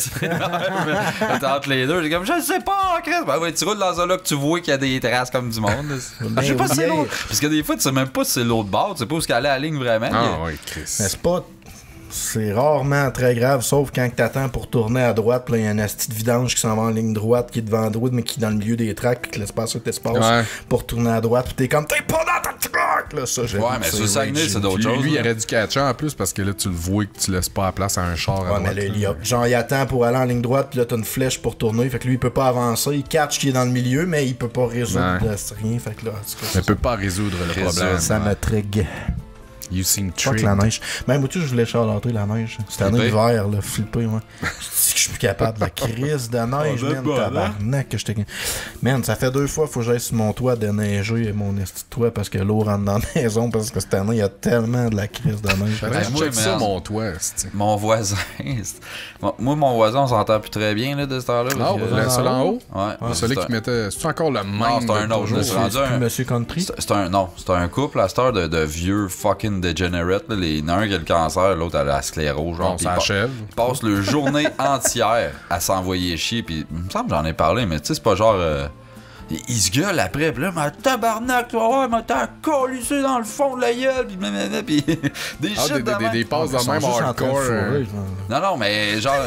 entre les deux. J'ai comme, je sais pas, Chris. Ben ouais, tu roules dans un là que tu vois qu'il y a des traces comme du monde. Je sais pas si c'est l'autre. Parce que des fois, tu sais même pas si c'est l'autre bord, tu sais pas où est-ce qu'elle est la ligne vraiment. Ah oui, Chris. Mais c'est pas. C'est rarement très grave, sauf quand t'attends pour tourner à droite, puis là, il y a un asti de vidange qui s'en va en ligne droite, qui est devant droite, mais qui est dans le milieu des tracks, puis que l'espace que t'espaces pour tourner à droite, puis t'es comme, t'es pas dans ta track! Là, ça, ouais, mais sur Saguenay, c'est d'autres choses. Lui, il aurait dû catcher en plus, parce que là, tu le vois que tu laisses pas la place à un char à droite. Ouais, mais là, genre, il attend pour aller en ligne droite, puis là, t'as une flèche pour tourner, fait que lui, il peut pas avancer, il catch qui est dans le milieu, mais il peut pas résoudre rien, fait que là, il peut pas résoudre le problème. Ça me trigue. You seem tricky. La neige. Même moi, je voulais charlotter la neige. Cette année, l'hiver, là, flipper, moi. Je dis que je suis plus capable. La crise de neige, man, tabarnak, que je t'ai. Man, ça fait 2 fois, faut que j'aille sur mon toit déneiger mon esti de toit parce que l'eau rentre dans la maison parce que cette année, il y a tellement de la crise de neige. Check ça, mon toit. Mon voisin. Moi, mon voisin, on s'entend plus très bien, là, de ce temps-là. Non, celui en haut? Ouais. Celui qui mettait. C'est encore le même? Non, c'est un autre. C'est Monsieur Country? C'est un couple à cette heure de vieux fucking degenerate. L'un qui a le cancer, l'autre a la sclérose. Genre, ils passent leur journée entière à s'envoyer chier. Puis il me semble que j'en ai parlé, mais tu sais, c'est pas genre. Ils se gueulent après, pis là, ma tabarnak, tu vas voir, t'as collissé dans le fond de la gueule, pis des shit des passes de même hardcore. Non, mais genre,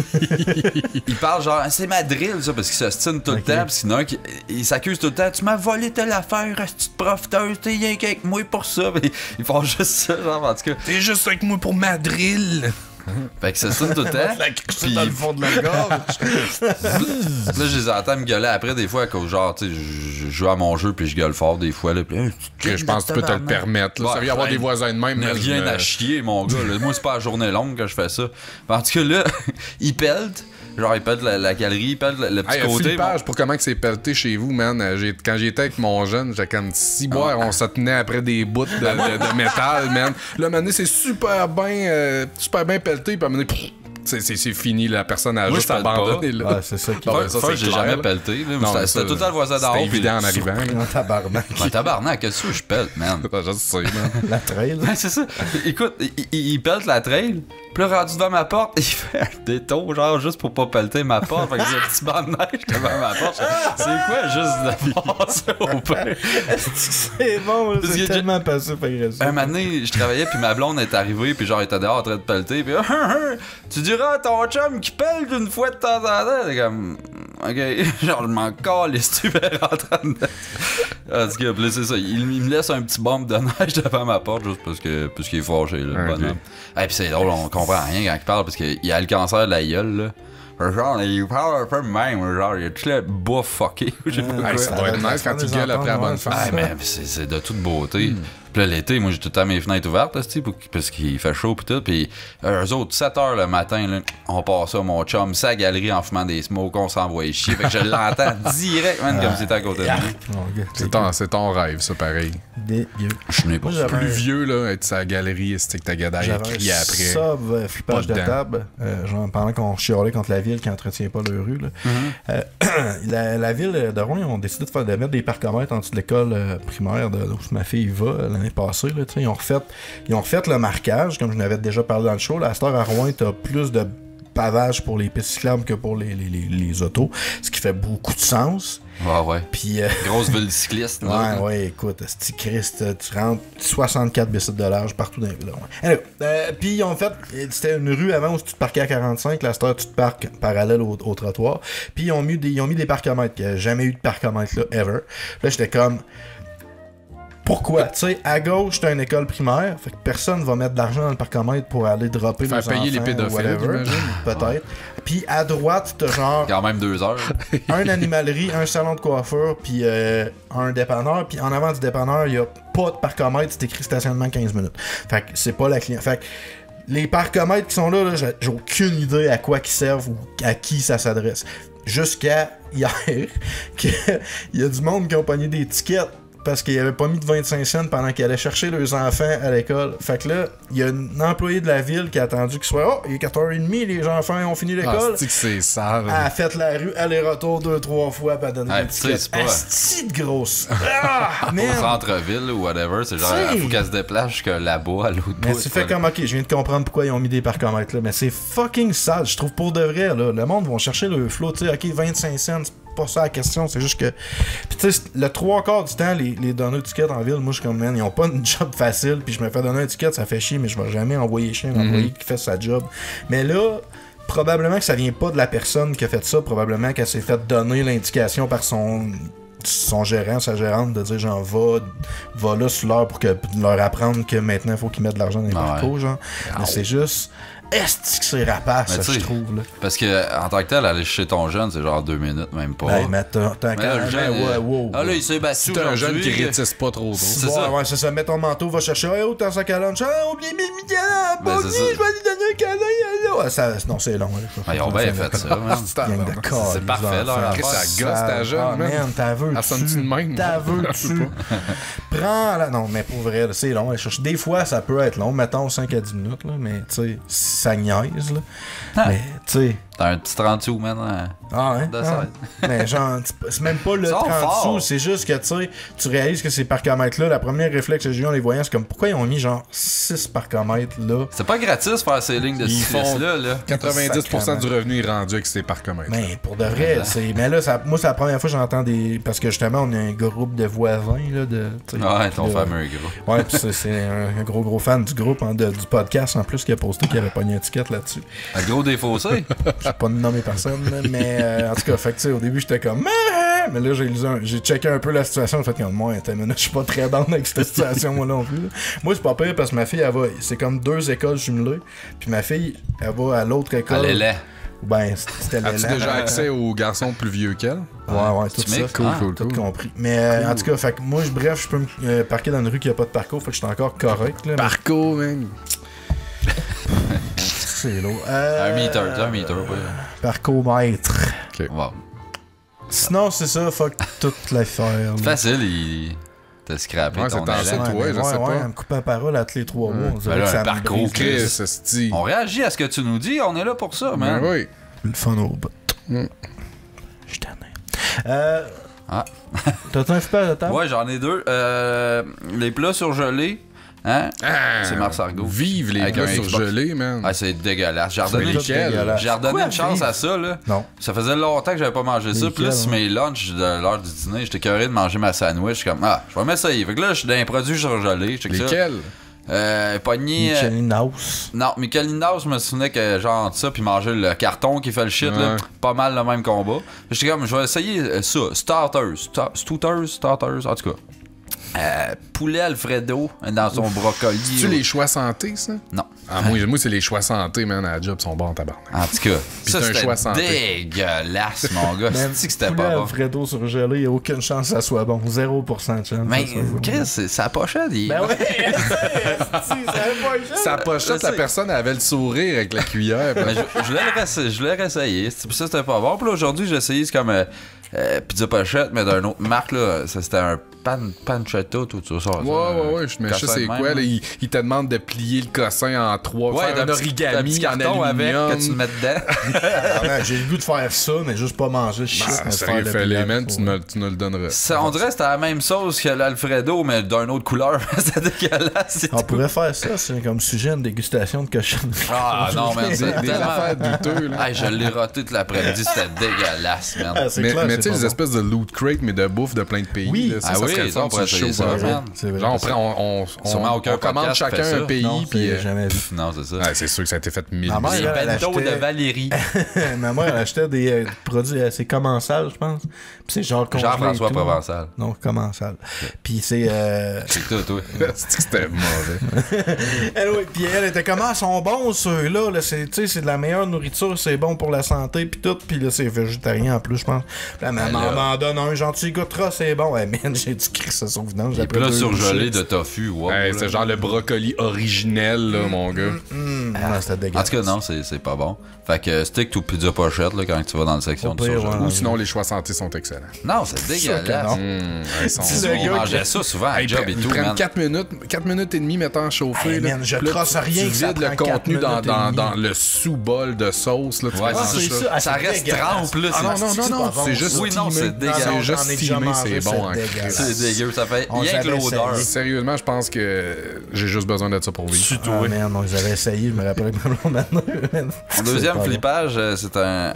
ils parlent genre, c'est ma drill, ça, parce qu'ils s'ostinent tout le temps, pis sinon, ils s'accusent tout le temps, tu m'as volé telle affaire, petite profiteuse, t'es rien qu'avec moi pour ça, pis ils font juste ça, genre, en tout cas. T'es juste avec moi pour ma drill. Fait que c'est ça tout le temps. Puis dans le fond de la gorge. Là, je les entends me gueuler après des fois à cause genre, tu sais, je joue à mon jeu puis je gueule fort des fois. Là, puis, je pense que tu peux te le permettre. Là. Ça va y avoir des voisins de même. Rien à chier, mon gars. Là. Moi, c'est pas la journée longue que je fais ça. En tout cas, là, ils peltent. Genre, ils pètent la galerie, ils pètent le petit côté. Flippage pour comment que c'est pelleté chez vous, man. Quand j'étais avec mon jeune, j'étais comme si boire, on se tenait après des bouts de métal, man. Là, maintenant, c'est super bien pelleté, puis à un moment donné, c'est fini, la personne a Moi, juste je pèle abandonné. Ouais, c'est ça qui First, j'ai jamais pelleté. C'était tout le temps le voisin d'en haut. C'était évident en arrivant. en tabarnak. Tabarnak, qu'est-ce que je pèle, man? Je sais, man. La trail. Ouais, c'est ça. Écoute, il pèle la trail. Puis là, rendu devant ma porte, il fait un détour, genre, juste pour pas pelleter ma porte. Fait que j'ai un petit banc de neige devant ma porte. C'est quoi, juste de passer au père? C'est bon, là, c'est tellement passif-agressif. Un moment donné, je travaillais, puis ma blonde est arrivée, puis genre, elle était dehors en train de pelleter. Puis tu diras à ton chum qui pèle d'une fois de temps en temps. C'est comme, ok, genre, je m'en calisse, tu verras en train de. En tout cas, c'est ça. Il me laisse un petit bombe de neige devant ma porte, juste parce qu'il est fâché, là, le bonhomme. Et puis c'est drôle, on comprend rien quand il parle, parce qu'il a le cancer de la gueule, là. Genre, il parle un peu de même, genre, il a tout le bas fucké. Ça doit être nice quand tu gueules après la bonne femme. Ah, mais c'est de toute beauté. Puis là, l'été, moi, j'ai tout le temps mes fenêtres ouvertes, là, parce qu'il fait chaud, pis tout. Puis eux autres, 7h le matin, là, on passe ça, mon chum, sa galerie en fumant des smokes, on s'envoie chier. Fait que je l'entends direct, man, comme si c'était à côté de moi. C'est ton rêve, ça, pareil. Dégueu. Je n'ai pas ça. Plus vieux, là, être sa galerie, c'était que ta gadaille à crier après. Ça, flippage de table, genre, pendant qu'on chialait contre la ville qui entretient pas leur rue, là. La ville de Rouen, ils ont décidé de mettre des parcomètres en dessous de l'école primaire où ma fille va l'année passée. Là, ils ont refait le marquage, comme je n'avais déjà parlé dans le show. Là, à cette heure, à Rouen, tu as plus de pavage pour les pistes cyclables que pour les autos, ce qui fait beaucoup de sens. Ouais. Puis, grosse ville cycliste. Ouais, écoute, c'est Christ, tu rentres 64 bicycles de large partout dans la ville. Ouais. Puis ils ont fait, c'était une rue avant où tu te parquais à 45, là, cette heure, tu te parques parallèle au trottoir. Puis ils ont mis des parcomètres. Il n'y a jamais eu de parcomètre là, ever. Là, j'étais comme, pourquoi? Tu sais, à gauche, t'as une école primaire, fait que personne va mettre de l'argent dans le parcomètre pour aller dropper les enfants. Faire payer les pédophiles, peut-être. Puis à droite, t'as genre... Quand même 2 heures. un animalerie, un salon de coiffure, puis un dépanneur. Puis en avant du dépanneur, il y a pas de parcomètre, c'est écrit stationnement 15 minutes. Fait que c'est pas la cliente. Fait que les parcomètres qui sont là, j'ai aucune idée à quoi ils servent ou à qui ça s'adresse. Jusqu'à hier, qu'il y a du monde qui ont pogné des tickets parce qu'ils avaient pas mis de 25 cents pendant qu'ils allaient chercher leurs enfants à l'école. Fait que là, il y a un employé de la ville qui a attendu qu'il soit il est 4h30, les enfants ont fini l'école. C'est sale. Elle a fait la rue, aller-retour 2-3 fois, puis elle a donné une petite petite grosse. Au centre-ville ou whatever, c'est genre, il faut qu'elle se déplace jusqu'à là-bas, à l'autre bout. Mais tu fais comme, ok, je viens de comprendre pourquoi ils ont mis des parcomètres là, mais c'est fucking sale, je trouve pour de vrai, là. Le monde va chercher le flow, tu sais, ok, 25 cents, pas ça la question, c'est juste que. Puis tu sais, le 3/4 du temps, les donneurs de tickets en ville, moi je suis comme, man, ils ont pas une job facile, puis je me fais donner un ticket, ça fait chier, mais je vais jamais envoyer chier un employé qui fait sa job. Mais là, probablement que ça vient pas de la personne qui a fait ça, probablement qu'elle s'est fait donner l'indication par son gérant, sa gérante, de dire genre va là sur l'heure pour leur apprendre que maintenant il faut qu'ils mettent de l'argent dans les parcours, genre. Mais c'est juste. Est-ce que c'est rapace, ça, je trouve, là? Parce que, en tant que tel, aller chez ton jeune, c'est genre 2 minutes, même pas. Ben, mais t'as quand même, Ah là, il s'est battu. C'est un jeune qui rétisse pas trop. C'est ça. Ouais, c'est ça. Mets ton manteau, va chercher. Hey, où t'as sac à lunch? Ah, oublie mes mitaines. Pas oublié, je vais lui donner un câlin. Non, c'est long. Ils ont bien fait ça, man. C'est parfait, là. Ça gosse ta jeune, man. T'as vu. Elle sonne-tu de même? T'as vu, tu. Prends la. Non, mais pour vrai, c'est long. Des fois, ça peut être long. Mettons 5 à 10 minutes, là. Mais, tu sais, ça niaise, là. Mais, tu sais. T'as un petit 30 sous, man. Mais genre, c'est même pas le 30 sous, c'est juste que, tu sais, tu réalises que ces parcomètres-là, la première réflexe que j'ai eu en les voyant, c'est comme, pourquoi ils ont mis genre 6 parcomètres là? C'est pas gratis faire ces lignes de cyclistes-là, là. 90% du revenu est rendu avec ces parcomètres. Mais pour de vrai, mais là, moi, c'est la première fois que j'entends des. Parce que justement, on est un groupe de voisins, là. Ouais, ton fameux groupe. Ouais, pis c'est un gros fan du groupe, du podcast en plus, qui a posté qu'il avait pogné un ticket là-dessus. Un gros défaussé? Je vais pas nommer personne, là, mais en tout cas, fait que, au début, j'étais comme. Mais là, j'ai checké un peu la situation. En fait, comme moi, je suis pas très down avec cette situation, moi non plus. Là. Moi, c'est pas pire parce que ma fille, elle va. C'est comme 2 écoles jumelées. Puis ma fille, elle va à l'autre école. À l'élève. Ben, c'était As-tu déjà accès aux garçons plus vieux qu'elle? Ouais, tout ça. Cool. Tout compris. Mais en tout cas, fait que moi, bref, je peux me parquer dans une rue qui a pas de parcours. Fait que je suis encore correct. Là, parcours, man. C'est lourd. Un meter, ouais. Parcours-mètre. Ok. Wow. Sinon, c'est ça, fuck toute l'affaire. Facile, t'as scrappé Ouais, ton c'est élan. toi, je sais pas. Elle me coupe la parole à tous les 3 mois. On dirait Ben là, que ça un me parcours, brise. Chris, ça se dit. On réagit à ce que tu nous dis, on est là pour ça, man. Ben oui. Le fun au bout. Je suis tanné. T'as-tu un super de table? Ouais, j'en ai 2. Les plats surgelés, hein? C'est Mars Argo. Vive les Avec gars un Xbox. surgelés, man. Ah, c'est dégueulasse. J'ai C'est redonné, dégueulasse. j'ai redonné Quoi, une chance vive? à ça, là. Non. Ça faisait longtemps que j'avais pas mangé ça. Puis là, sur mes lunchs de l'heure du dîner, j'étais curé de manger ma sandwich. Je suis comme, je vais m'essayer. Fait que là, je suis dans les produits surgelés. Je check ça. Lesquels? Pogné. Michelin House. Non, Michelin House, je me souvenais que genre ça, puis manger le carton qui fait le shit, là, Ouais. pas mal le même combat. J'étais comme, je vais essayer ça. Starters, en tout cas. Poulet Alfredo dans son brocoli. Tu les choix santé, ça? Non. Ah, moi c'est les choix santé, man, à la job, sont bons en tabarnak. En tout cas, Puis ça c'est un choix c'était santé. dégueulasse, mon gars. Même C'est que c'était poulet pas bon. Alfredo surgelé, il n'y a aucune chance que ça soit bon. 0% de chance. Mais, que ça soit bon. Chris, c'est la pochette. Ben ouais, Ça pochette, la personne avait le sourire avec la cuillère. Mais je voulais réessayer. C'est pour ça que c'était pas bon. Puis là, aujourd'hui, j'ai essayé, c'est comme pizza pochette, mais d'une autre marque, là. C'était un pancetta, tout ça. Ouais, mais je sais c'est quoi, là, il te demande de plier le cossin en 3, Ouais, faire un d'un origami petit en carton avec aluminium. que tu le mets dedans. J'ai le goût de faire ça, mais juste pas manger le shit. mais faire Sérieux, le fais-les, pillage. man, tu nous le donneras. On dirait que c'était la même sauce que l'Alfredo, mais d'une autre couleur. C'était dégueulasse. On pourrait faire ça, c'est comme sujet une dégustation de cochonnerie. Ah non, man, c'est Des affaires tellement... douteux, là. Hey, je l'ai roté toute l'après-midi, c'était dégueulasse, man. Ah, c'est Mais, clair, mais c'est tu sais, pas les bon. espèces de loot crate, mais de bouffe de plein de pays. Oui. là, ça, Ah ça oui, serait le ça, fun on pourrait sur le essayer show, ça, par man. C'est vrai. Genre, Sûrement aucun on commande podcast fait chacun ça. un pays, Non, puis. j'ai jamais vu. Non, c'est ça. Ouais, c'est sûr que ça a été fait mille Ma mère, fois. Les elle bento achetait- de Valérie. Ma mère, elle achetait des produits assez commensals, je pense. Puis c'est genre congelé et Jean-François tout. Provençal. Non, commensal. Puis c'est... C'est tout, toi. C'est que c'était mauvais. Anyway, puis elle était comment, ils sont bons ceux-là, là, c'est, tu sais, c'est de la meilleure nourriture, c'est bon pour la santé, puis tout, puis là, c'est végétarien en plus, je pense. Puis là, maman m'en donne un gentil goûtera, c'est bon. Ouais, man, j'ai du cri ça sur vidange. Et puis là, surgelé de tofu. Wow, Hey, là. c'est genre le brocoli originel, là, mon gars. Ah, c'était En dégueulasse. tout cas, non, c'est pas bon. Fait que stick to pizza pochette là, quand tu vas dans la section Au de pire, surgelé. ouais. Ou sinon, les choix santé sont excellents. Non, c'est sûr que dégueulasse. non. Ils sont C'est On le gars mangeait ça souvent à Hey, job et ils tout, prennent man. 4 minutes et demie, mettons, à chauffer. Hey, là. man, je Puis là, trosse rien tu que ça vides le prend 4 contenu dans, minutes et dans, demie. dans le sous-bol de sauce. Là, tu Ouais, manges c'est ça. Ah, Ça c'est reste dégueulasse. trempe, là. Ah non, c'est- non, non, c'est non, pas bon, c'est ça. juste Oui, non, steamé. c'est dégueulasse. C'est juste J'en ai déjà steamé, mangé, c'est bon en c'est Christ. dégueulasse. C'est dégueu, ça fait On rien que l'avait l'odeur. essayé. Sérieusement, je pense que j'ai juste besoin de ça pour vivre. Ah, man, on les avait essayé, je me rappelle que maintenant. Mon deuxième flippage, c'est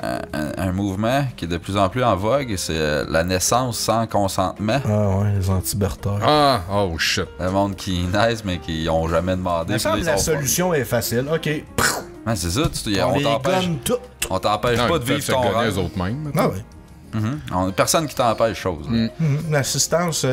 un mouvement qui est de plus en plus en vogue. C'est la naissance sans consentement. Ah ouais, les anti-berteurs. Ah, oh shit. Le monde qui naissent, mais qui ont jamais demandé. Il me puis semble là, que la ils sont solution est facile. OK. pas- Ouais, c'est ça, On on les t'empêche. gonne tout. On t'empêche Non, pas ils de peuvent vivre se ton gonner rêve. eux autres mêmes. Ah ouais. Personne qui t'empêche chose. là. L'assistance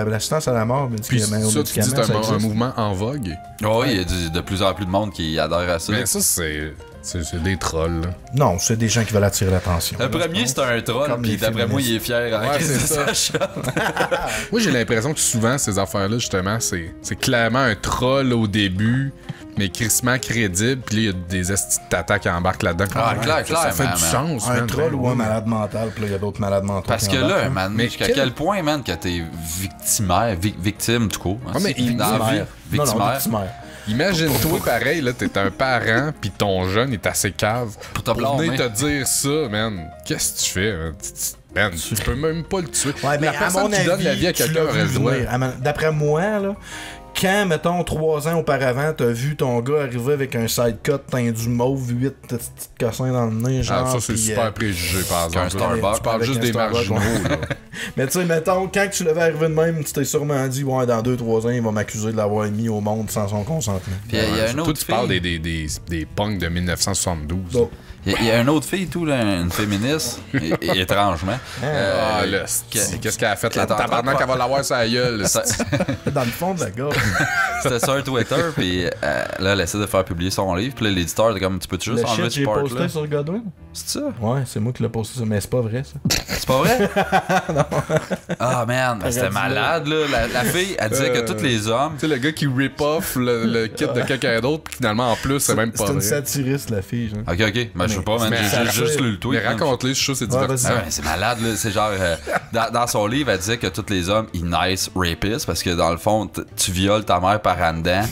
à la mort, Puis aux ça, tu dis médicaments, c'est ça un existe. mouvement en vogue. Oui, il y a de plus en plus de monde qui adhère à ça. Mais ça, c'est des trolls. Là. Non, c'est des gens qui veulent attirer l'attention. Le premier, c'est un troll, Comme puis les d'après moi, il est fier en Ouais, crise c'est de ça. sa shot. Moi, j'ai l'impression que souvent, ces affaires-là, justement, c'est clairement un troll au début, mais crissement crédible, puis là, il y a des estis de tata qui embarquent là-dedans. Ah, Ouais, clair, ça fait man, du man. sens, Un man. troll ou un Ouais. malade mental, puis là, il y a d'autres malades mentaux. Parce qui que là, embarquent, man, Mais jusqu'à quel- quel point, man, que t'es victimaire, victime, tout court. Ah, mais il- dans la vie, Victimaire. Non, non, victimaire. victimaire. Imagine-toi, pareil, là, t'es un parent, puis ton jeune est assez cave. Pour te Pour venir blâmer. te dire ça, man, qu'est-ce que tu fais? Man? Man, tu peux même pas le tuer. Ouais, mais la à personne mon qui avis, donne la vie à tu quelqu'un l'as aurait le vu droit. venir. D'après moi, là, quand, mettons, 3 ans auparavant, t'as vu ton gars arriver avec un side cut teint du mauve, 8 petits cossins dans le nez, genre. Ah, ça, c'est puis, super préjugé, par qu'un exemple. Starbucks. Tu parles Avec juste un des Starbucks, marginaux, ouais. là. Mais tu sais, mettons, quand tu l'avais arrivé de même, tu t'es sûrement dit, ouais, dans 2-3 ans, il va m'accuser de l'avoir mis au monde sans son consentement. Puis il y a une Toi, autre tu parles fille. des punks de 1972. Bon. Il y a une autre fille, tout, là, une féministe, étrangement. Ah, là, qu'est-ce qu'elle a fait? La tabarnak, elle va l'avoir sur la gueule. Dans le fond de la gorge. C'était sur Twitter, puis là, elle essaie de faire publier son livre, puis là, l'éditeur était comme, tu peux juste Le enlever shit, ce j'ai part-là. posté sur Godwin. C'est ça? Ouais, c'est moi qui l'ai posté ça, mais c'est pas vrai, ça. C'est pas vrai? Non. Ah, man, c'était malade, là. La fille, elle disait que tous les hommes... Tu sais, le gars qui rip off le kit de quelqu'un d'autre, puis finalement, en plus, c'est même pas vrai. C'est une satiriste, la fille, genre. Ok, mais je sais pas, man, j'ai juste lu le tweet. Mais raconte-les, je suis sûr que c'est divertissant. Ah ouais, c'est malade, là. C'est genre... dans son livre, elle disait que tous les hommes, ils nice rapistes, parce que dans le fond, tu violes ta mère par en dedans.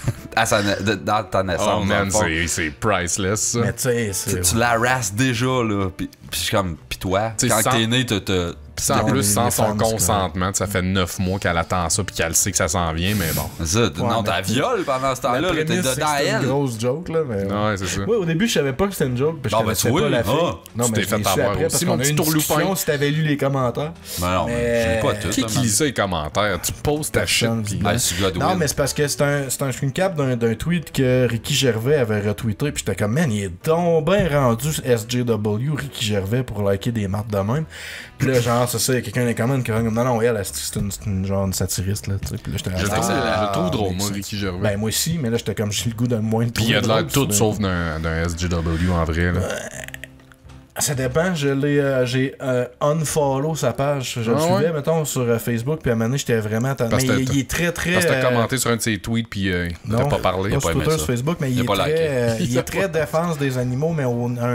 Dans ta naissance. Oh man, c'est priceless, ça. Mais tu sais, tu l'harasses déjà, là. Pis je suis comme, pis toi, quand t'es né, Pis ça, en plus, sans son consentement, ça fait 9 mois qu'elle attend ça, pis qu'elle sait que ça s'en vient, mais bon. Ça, non, t'as viole pendant ce temps-là, t'es dedans elle. C'est une grosse joke, là. Mais... Ouais, c'est ça. Ouais, au début, je savais pas que c'était une joke. Parce que je connaissais pas la fille. Non, mais tu t'es fait avoir après, aussi, parce mon qu'on a eu petit une tourloupin. discussion si t'avais lu les commentaires. Mais non, mais je lis pas tout. Qui lit ça, les commentaires? Tu poses ta shit, pis... Non, mais c'est parce que c'est un screen cap d'un tweet que Ricky Gervais avait retweeté, pis j'étais comme, man, il est donc bien rendu SJW, Ricky Gervais, pour liker des marques de même. Pis là, genre, c'est ça, il y a quelqu'un des commandes qui dit non, elle, c'est une genre une satiriste, là, tu sais. Pis là, j'étais je le trouve drôle, moi, Ricky Gervais. Ben, moi aussi, mais là, j'étais comme, j'ai le goût de moins de Pis il a de l'air tout sauf d'un SJW en vrai, là. Ça dépend, j'ai unfollow sa page. Je le suivais, mettons, sur Facebook, puis à un moment donné, j'étais vraiment... Mais il est très, très... Parce que t'as commenté sur un de ses tweets, puis il t'a pas parlé. Non, pas sur Twitter, sur Facebook, mais il est très défense des animaux, mais à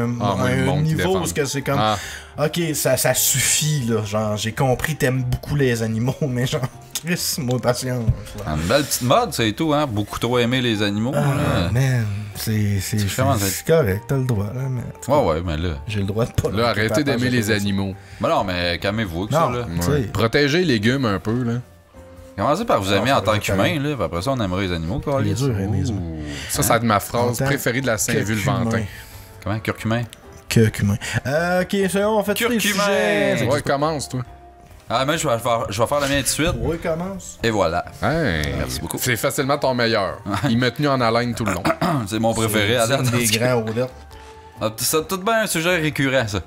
un niveau où c'est comme... Ok, ça suffit, là. Genre, j'ai compris, t'aimes beaucoup les animaux, mais genre... Chris, moi, patience. Une belle petite mode, c'est tout, hein? Beaucoup trop aimer les animaux. Man, c'est correct, t'as le droit, là. Mais, ouais, mais là... J'ai le droit de pas... Là, arrêtez d'aimer les animaux. Ben non, mais calmez-vous que ça, là. Protégez les légumes un peu, là. Commencez par vous aimer en tant qu'humain, là. Puis après ça, on aimerait les animaux, quoi. Les dur, ça va être ma phrase préférée de la Saint-Vulventin. Comment? Curcumin? Curcumin. Ok, c'est bon, on fait tous les sujets. Ouais, commence, toi. Ah, mais je vais faire la mienne tout de suite. Oui, commence. Et voilà. Hey, merci beaucoup. C'est facilement ton meilleur. Il m'a tenu en haleine tout le long. C'est mon préféré à date. Des grands Odette. C'est tout bien un sujet récurrent, ça.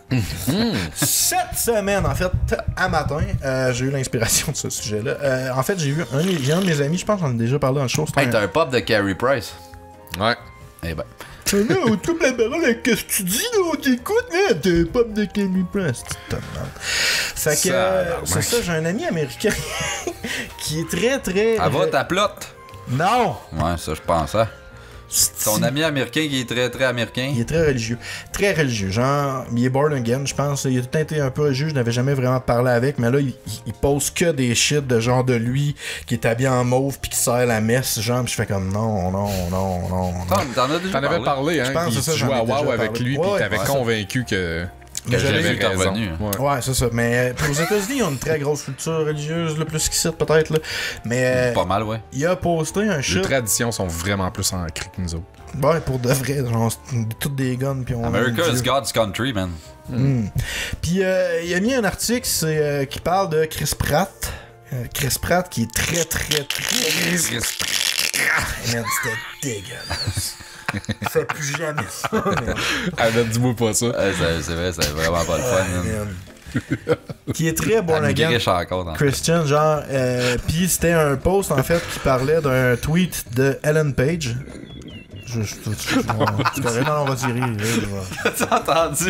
Cette semaine, en fait, à matin, j'ai eu l'inspiration de ce sujet-là. En fait, j'ai vu un de mes amis, je pense qu'on en a déjà parlé dans le show. Hey, t'as un pop de Carey Price. Ouais. Eh ben. On coupe la parole, qu'est-ce que tu dis, là? On t'écoute, là? T'es pop de Carey Price. Fait que, c'est ça, j'ai un ami américain qui est très, très... Elle va ta plotte. Non! Ouais, ça, je pense, hein. Ton ami américain qui est très, très américain. Il est très religieux. Très religieux. Genre, il est born again, je pense. Il a tout été un peu religieux. Je n'avais jamais vraiment parlé avec. Mais là, il pose que des shit de genre de lui qui est habillé en mauve puis qui sert la messe. Genre, pis je fais comme non. T'en as déjà parlé, hein? Je pense que ça, tu jouais à WoW avec lui puis t'avais convaincu que j'avais raison. Ouais, c'est ça. Mais aux États-Unis, ils ont une très grosse culture religieuse, là, plus qu'ici, peut-être. Là. Mais pas mal, ouais. Il a posté un shit. Les traditions sont vraiment plus ancrées que nous autres. Ouais, pour de vrai. Genre, toutes des guns. Puis America is God's country, man. Puis il a mis un article qui parle de Chris Pratt. Chris Pratt qui est très. Man, c'était dégueulasse. Fais plus jamais ça. Arrête, dis-moi pas ça. C'est vrai, c'est vraiment pas le fun. Qui est très bon again. Christian, genre. Puis c'était un post en fait qui parlait d'un tweet de Ellen Page. Carrément, on va tirer. T'as entendu?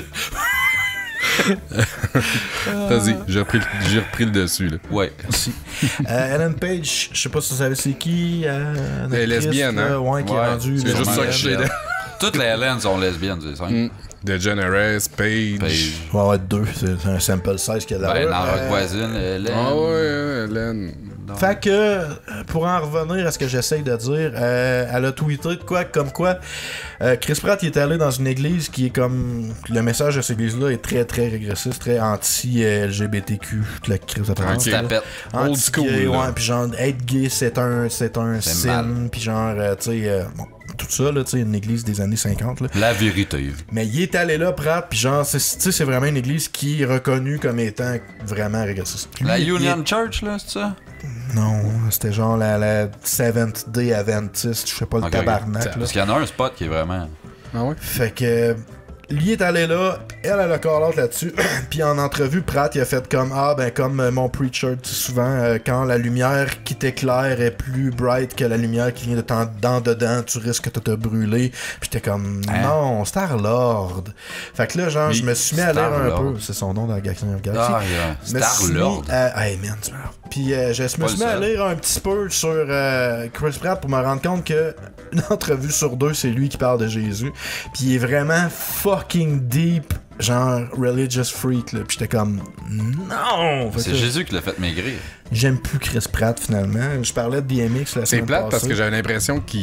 Vas-y, j'ai repris le dessus, là. Ouais. Ellen Page, je sais pas si vous savez c'est qui. Elle est lesbienne, hein? Ouais, qui est rendue. C'est juste ça que je sais. Toutes les Helen sont lesbiennes, c'est ça. DeGeneres, Page. Ouais, deux. C'est un sample size qu'il y a là. Ben, dans Rock Voisine, Hélène. Ah ouais, Hélène. Fait que, pour en revenir à ce que j'essaye de dire, elle a tweeté de quoi, comme quoi, Chris Pratt il est allé dans une église qui est comme... Le message de cette église-là est très, très régressiste, très anti-LGBTQ, toute la crise Anti-tapette. Old school. Ouais, pis genre, être gay, c'est un sin, pis genre, tu sais... tout ça, là, tu sais, une église des années 50. Là. La vérité. Mais il est allé là, Pratt, puis genre, c'est vraiment une église qui est reconnue comme étant vraiment régressiste. La Union Church, là, c'est ça? Non, c'était genre la Seventh Day Adventist, je sais pas, le tabarnak. Là. Parce qu'il y en a un spot qui est vraiment... Ah ouais? Fait que lui est allé là, elle a call out là-dessus, puis en entrevue, Pratt il a fait comme comme mon preacher dit souvent, quand la lumière qui t'éclaire est plus bright que la lumière qui vient de dedans, tu risques de te brûler. Puis j'étais comme non, Star-Lord. Fait que là, genre, je me suis mis à lire un peu, c'est son nom dans la Galaxy. Star-Lord. Hey man, tu meurs. Puis je me suis mis à lire un petit peu sur Chris Pratt pour me rendre compte que une entrevue sur 2, c'est lui qui parle de Jésus. Puis il est vraiment fucking deep, genre religious freak, là. Puis j'étais comme non! C'est Jésus qui l'a fait maigrir. J'aime plus Chris Pratt finalement. Je parlais de DMX la semaine passée. C'est plate parce que j'avais l'impression que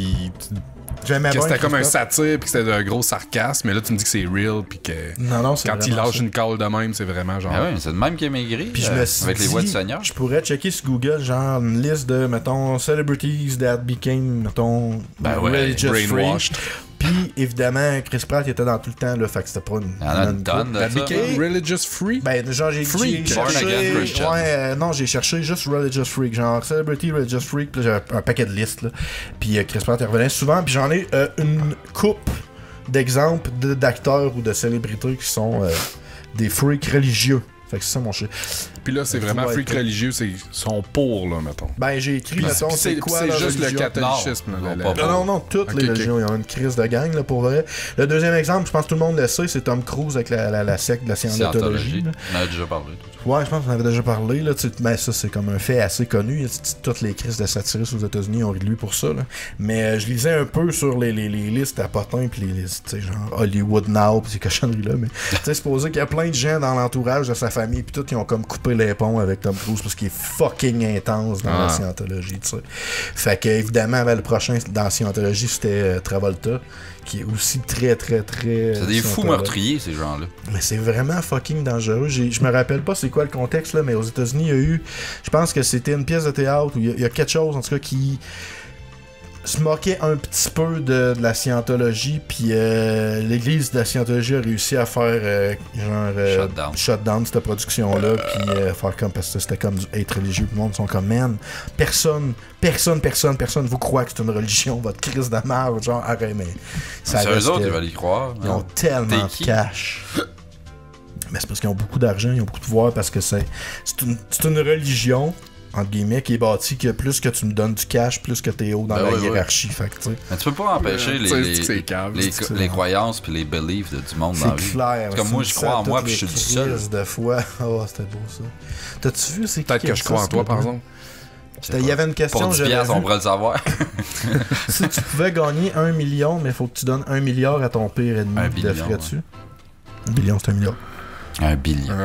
c'était comme un satire puis que c'était un gros sarcasme, mais là tu me dis que c'est real puis que non, quand il lâche une call de même, c'est vraiment genre. Ah ouais, c'est de même qu'il est maigri. Puis avec les voix du Seigneur. Je pourrais checker sur Google genre une liste de mettons celebrities that became mettons religious brainwashed. Puis, évidemment, Chris Pratt était dans tout le temps, là, fait que c'était pas une tonne de ça. Religious freak? Ben, genre, j'ai cherché... non, j'ai cherché juste religious freak, genre celebrity religious freak, puis j'avais un paquet de listes, là. Puis Chris Pratt y revenait souvent, puis j'en ai une coupe d'exemples d'acteurs ou de célébrités qui sont des freaks religieux. Fait que c'est ça mon shit. Puis là, c'est vraiment freak religieux, c'est son pour, là, mettons. Ben, j'ai écrit, mettons, c'est quoi c'est la juste religion? Le catholicisme. Non, toutes les religions. Il y a une crise de gang, là, pour vrai. Le deuxième exemple, je pense que tout le monde le sait, c'est Tom Cruise avec la secte de la scientologie. On en a déjà parlé. Ouais, je pense qu'on avait déjà parlé. Là, ben, ça, c'est comme un fait assez connu. Toutes les crises de satiristes aux États-Unis ont ri de lui pour ça. Là. Mais je lisais un peu sur les listes à potins, puis les listes, genre Hollywood Now, puis ces cochonneries-là. Mais c'est supposé qu'il y a plein de gens dans l'entourage de sa famille, puis tout, qui ont comme coupé les ponts avec Tom Cruise parce qu'il est fucking intense dans la scientologie. T'sais. Fait que, évidemment, le prochain dans la scientologie, c'était Travolta, qui est aussi très. C'est des fous meurtriers, ces gens-là. Mais c'est vraiment fucking dangereux. Je me rappelle pas c'est quoi le contexte, là, mais aux États-Unis, il y a eu. Je pense que c'était une pièce de théâtre où il y a quelque chose, en tout cas, qui se moquait un petit peu de la scientologie, puis l'église de la scientologie a réussi à faire shutdown cette production-là, puis faire comme, parce que c'était comme du hate religieux, tout le monde sont comme, man, personne vous croit que c'est une religion, votre crise de merde, genre, arrête, mais c'est eux autres qui veulent y croire. Ils ont tellement de cash. Mais c'est parce qu'ils ont beaucoup d'argent, ils ont beaucoup de pouvoir, parce que c'est une religion, entre guillemets, qui est bâti que plus que tu me donnes du cash, plus que t'es haut dans la hiérarchie. Fait que, mais tu peux pas empêcher les croyances puis les beliefs du monde dans la vie. C'est clair. Comme moi, je crois en moi puis je suis du seul. De fois. Oh, c'était beau ça. T'as-tu vu, c'est peut-être que je crois en toi, par exemple. Il y avait une question. Pour 10 piastres, on pourrait le savoir. Si tu pouvais gagner 1 million, mais il faut que tu donnes 1 milliard à ton pire ennemi, le ferais-tu? 1 billion, c'est 1 milliard. 1 billion.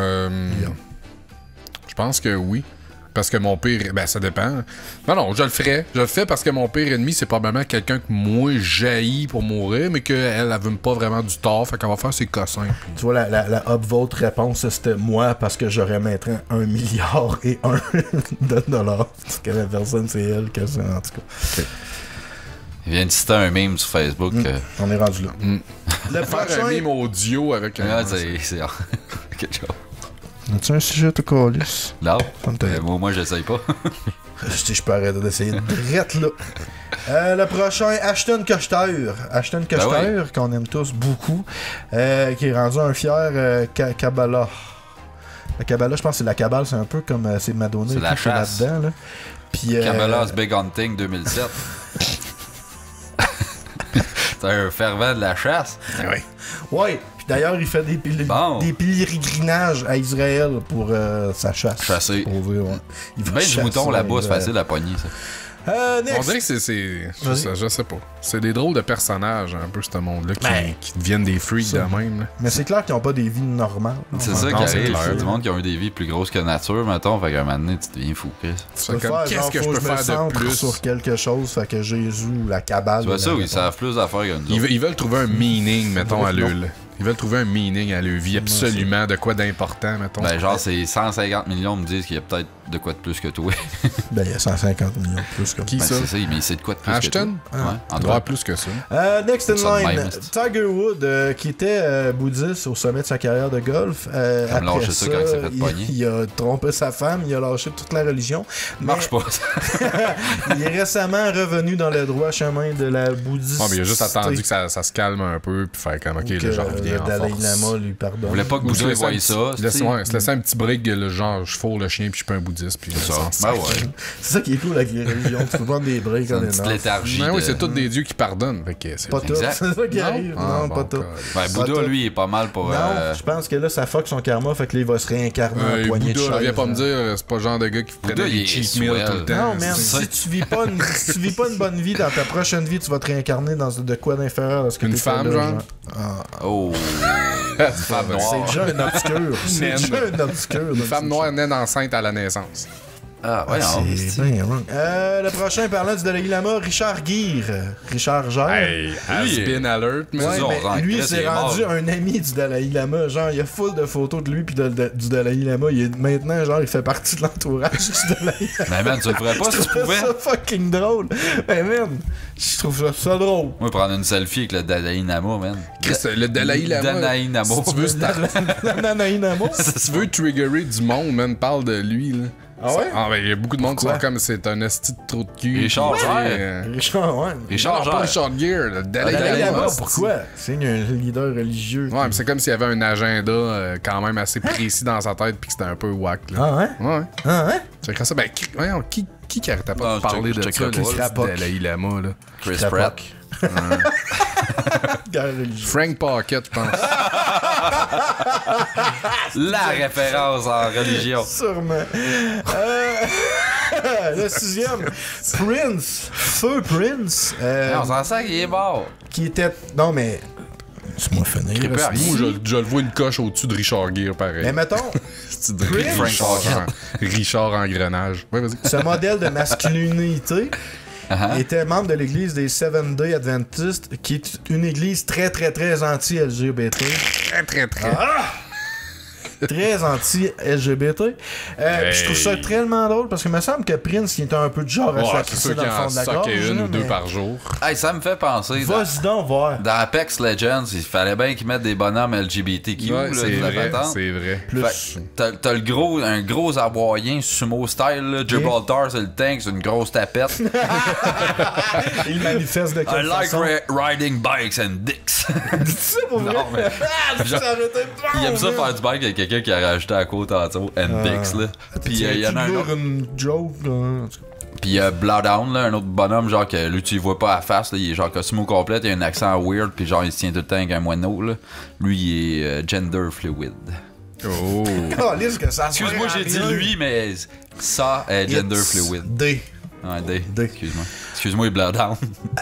Je pense que oui. Parce que mon pire... Ben, ça dépend. Non, je le ferais. Je le fais parce que mon pire ennemi, c'est probablement quelqu'un que moi, j'haïs pour mourir, mais qu'elle, elle veut pas vraiment du tort, fait qu'elle va faire ses cossins. Puis... Tu vois, la upvote réponse, c'était moi, parce que j'aurais maintenant 1 milliard et 1 de dollars. Parce que la personne, c'est elle, que c'est, en tout cas. Okay. Il vient de citer un meme sur Facebook. On est rendu là. Le faire un meme audio avec un... c'est quelque chose. As-tu un sujet de calice? Non. Moi, j'essaye pas. Je peux arrêter d'essayer de drette là. Le prochain, Ashton Kutcher. Ashton Kutcher, qu'on aime tous beaucoup, qui est rendu un fier Kabbalah. La Kabbalah, je pense que c'est la Kabbale, c'est un peu comme c'est Madonna qui est là-dedans. Là. Puis, Kabbalah's Big Hunting 2007. C'est un fervent de la chasse. Oui. Ouais. D'ailleurs, il fait des pèlerinages à Israël pour sa chasse. Chasser. Pour dire, ouais. Il fait du mouton là-bas, c'est facile à pogner, ça. On dirait que je sais pas. C'est des drôles de personnages, un peu, ce monde-là, qui deviennent des freaks de même. Là. Mais c'est clair qu'ils n'ont pas des vies normales. C'est ça qui arrive. C'est du monde qui ont eu des vies plus grosses que nature, mettons. Fait qu'à un moment donné, tu deviens fou, Chris. Qu'est-ce que je peux faire de plus sur quelque chose, fait que Jésus ou la Kabbale. Tu vois ça, ils savent plus d'affaires que nous. Ils veulent trouver un meaning, mettons, à leur... Ils veulent trouver un meaning à leur vie, absolument, de quoi d'important, mettons. Ben, genre, c'est 150 millions me disent qu'il y a peut-être de quoi de plus que toi. Ben, il y a 150 millions de plus que qui ça? C'est ça, mais c'est de quoi de plus Ashton? que toi. Ouais, en droit plus que ça. Next in line, Tiger Woods, qui était bouddhiste au sommet de sa carrière de golf. Comme lâché ça quand il s'est fait pogner. Il a trompé sa femme, il a lâché toute la religion. Marche pas. Il est récemment revenu dans le droit chemin de la bouddhiste. Ouais, mais il a juste attendu que ça se calme un peu, puis faire comme, ok, là, je reviens. revient en Dalai force. Lama lui pardonne. Je voulais pas que Bouddha voie ça. Se laisser un petit break, genre, je fourre le chien puis je suis pas un bouddhiste. Puis Ça. ça. Ben ouais. C'est ça qui est cool avec les religions. Tu peux prendre des breaks C'est en une petite énorme. léthargie. Ben oui, de- c'est tous des dieux qui pardonnent. Fait que c'est Pas tout. Exact. C'est ça qui Non? arrive. Ah, Non, bon, pas tout. God. Ben, Bouddha, Pas tout. lui, il est pas mal pour. Non, je pense que là, ça fuck son karma, fait que là, il va se réincarner en poignée de Bouddha, chaise. viens pas me dire, c'est pas le genre de gars qui Bouddha, prenait il des est cheat meals swell. tout le temps. Non, man, c'est- si tu vis pas une bonne vie dans ta prochaine vie, tu vas te réincarner dans de quoi d'inférieur à ce que Une t'es fait femme, là, genre? Oh. Une femme C'est noire. déjà un obscur. C'est Naine. déjà un obscur. Une femme noire naine enceinte à la naissance. Ah, ouais, non. C'est bien wrong. Le prochain, parlant du Dalai Lama, Richard Gere. Richard Gere. Hey, has-been alert, mais Ouais, c'est mais ça, lui, Chris, c'est il est rendu mort. un ami du Dalai Lama. Genre, il y a full de photos de lui puis du Dalai Lama. Maintenant, genre, il fait partie de l'entourage du Dalai Lama. Mais man, tu le ferais pas si Je tu trouve pouvais. ça fucking drôle. Mais man, je trouve ça drôle. Moi, prendre une selfie avec le Dalai Lama, man. Chris, le Dalai Lama. Dalai Lama. Si tu veux, Dalai Lama. si tu veux triggerer du monde, man, parle de lui, là. Ah ouais? Ah, ben, il y a beaucoup de monde qui Pourquoi? sont comme c'est un esti de trou de cul. Richard puis, Gere. Richard, ouais. Richard Non, pas Gere. Richard Gere, le Dalai Dalai Lama. Lama, esti. pourquoi? C'est un leader religieux. Ouais, mais c'est comme s'il y avait un agenda quand même assez précis dans sa tête puis que c'était un peu whack, là. Ah, ouais? Ouais. Ah, ouais? C'est comme ça, ben, voyons, qui arrêtait pas Non, de parler je de check ça, Chris le Pratt. Dalai Lama, là. Chris Très Pratt. Guerre religieuse. Frank Pocket, je pense. La référence en religion. Sûrement. Le sixième, Prince. Feu Prince. On s'en sert qu'il est mort. Qui était. Non, mais. Laisse-moi finir. Crépé là, à c'est- Moi, je le vois une coche au-dessus de Richard Gere, pareil. Mais mettons, C'est de Prince. Richard Engrenage. Ouais, vas-y. ce modèle de masculinité était membre de l'église des Seventh-day Adventists, qui est une église très, très, très anti-LGBT. Très. Très anti-LGBT. Puis je trouve ça tellement drôle parce que il me semble que Prince, il était un peu de genre à Ouais, c'est s'acrisser sûr dans qu'il le fond en de la gorge. soquait une là, ou deux mais- par jour. Hey, ça me fait penser. Vas-y donc voir. Dans Apex Legends, il fallait bien qu'ils mettent des bonhommes LGBTQ. Ouais, là, c'est de la vrai, patente. c'est vrai. Plus. Fait que t'as un gros aboyant sumo style, là. Gibraltar, c'est le tank, c'est une grosse tapette. Il manifeste de I quelle like façon. riding bikes and dicks. Dis ça pour vrai? Non, mais- Ça aurait été bon, Il aime ça man. faire du bike avec quelqu'un qui a rajouté à côté tantôt, and dicks, là. Puis il y en a un autre. une joke, là. Puis Bloodhound, là, un autre bonhomme, genre que lui, tu le vois pas à la face, là, il est genre costume au complet, il a un accent weird, puis genre il se tient tout le temps avec un moineau, là. Lui, il est gender fluid. Oh. Oh, lisse que ça Excuse-moi, sert à j'ai dit rien. lui, mais ça, gender It's fluid. D. Ouais, D. Excuse-moi. Excuse-moi, Bloodhound.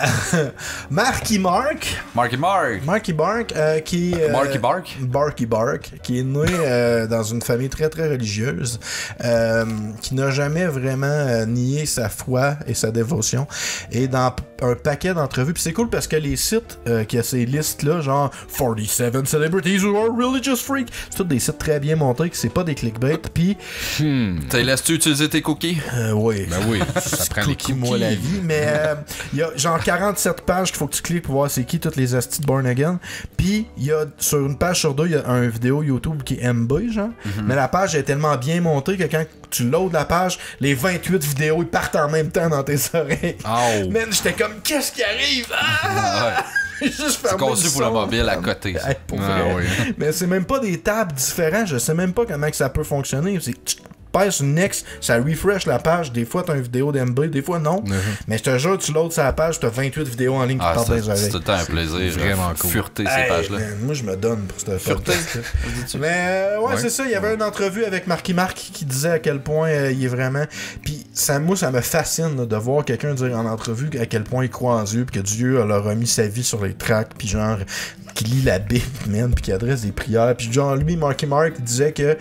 Marky Mark. Marky Mark. Marky Bark, qui... Marky Bark. Barky Bark, qui est né dans une famille très très religieuse, qui n'a jamais vraiment nié sa foi et sa dévotion. Et dans un paquet d'entrevues, puis c'est cool parce que les sites qui a ces listes-là, genre 47 Celebrities Who Are Religious Freaks, c'est tous des sites très bien montés, que c'est pas des clickbait, puis T'as laissé-tu utiliser tes cookies? oui. Ben oui, ça prend les cookies. Moi la vie, mais il y a genre 47 pages qu'il faut que tu cliques pour voir c'est qui toutes les astis de Born Again. Puis il y a sur une page sur deux, il y a un vidéo YouTube qui est MB, genre. Mais la page est tellement bien montée que quand tu loads la page, les 28 vidéos ils partent en même temps dans tes oreilles. Oh. Man, j'étais comme qu'est-ce qui arrive? Ah! Juste C'est conçu pour le mobile à côté. ça. Hey, pour Ah vrai. oui. Mais c'est même pas des tables différents. Je sais même pas comment que ça peut fonctionner. C'est tu pèses sur Next, ça refresh la page. Des fois, t'as une vidéo d'MB, des fois, non. Mais je te jure, tu loads sur la page, t'as 28 vidéos en ligne qui Ah, partent dans les c'est oreilles. tout le temps un plaisir. Vraiment cool. Fureter ces Hey, pages-là. man, moi, je me donne pour cette Fureté. Mais ouais, c'est ça. Il y avait une entrevue avec Marky Mark qui disait à quel point il est vraiment. Puis moi, ça me fascine là, de voir quelqu'un dire en entrevue à quel point il croit en Dieu, puis que Dieu leur a mis sa vie sur les tracts, puis genre qui lit la Bible, man, puis qui adresse des prières. Puis genre lui, Marky Mark disait que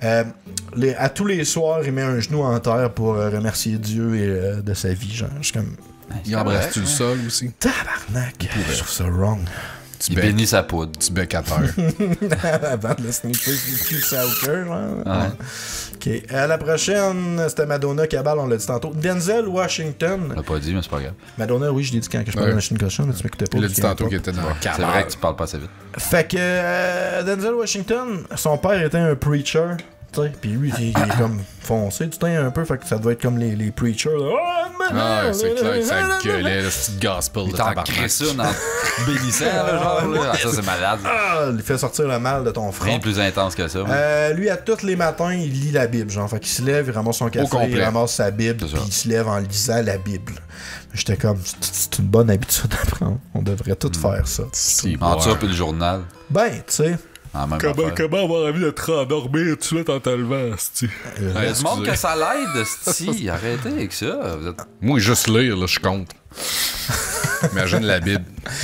à tous les soirs, il met un genou en terre pour remercier Dieu et de sa vie. Genre, je suis comme Il embrasse-tu le sol aussi? tabarnak. Je trouve ça wrong. Tu Il bénit sa poudre. Tu bec à terre. Avant de le sneaker, le cul ça au cœur, genre. Ouais. Ok. La prochaine, c'était Madonna Cabal, on l'a dit tantôt. Denzel Washington. On l'a pas dit, mais c'est pas grave. Madonna, oui, je l'ai dit quand je parlais de Machine Cochon, mais tu m'écoutais pas. Il a tu dit viens tantôt pas. qu'il était dans le C'est cabal. vrai que tu parles pas assez vite. Fait que Denzel Washington, son père était un preacher. T'sais, pis lui, il est comme foncé du teint un peu, fait que ça doit être comme les preachers. Là. Ah, c'est clair, ça gueulait, le petit gospel de tabarnak. Ça dans bénissant, là, genre, là. Ah, ça, c'est malade. Il fait sortir le mal de ton front. Rien de plus intense que ça. Lui, à tous les matins, il lit la Bible, genre. Fait qu'il se lève, il ramasse son café, il ramasse sa Bible, puis il se lève en lisant la Bible. J'étais comme, c'est une bonne habitude d'apprendre. On devrait tous faire ça. En ça, puis le journal. Ben, tu sais. Comment avoir envie de te rendormir tout de suite en te levant, c'ti? Il y a du monde que ça l'aide, c'ti. Arrêtez avec ça. Moi, juste lire, là, je compte. Imagine la Bible.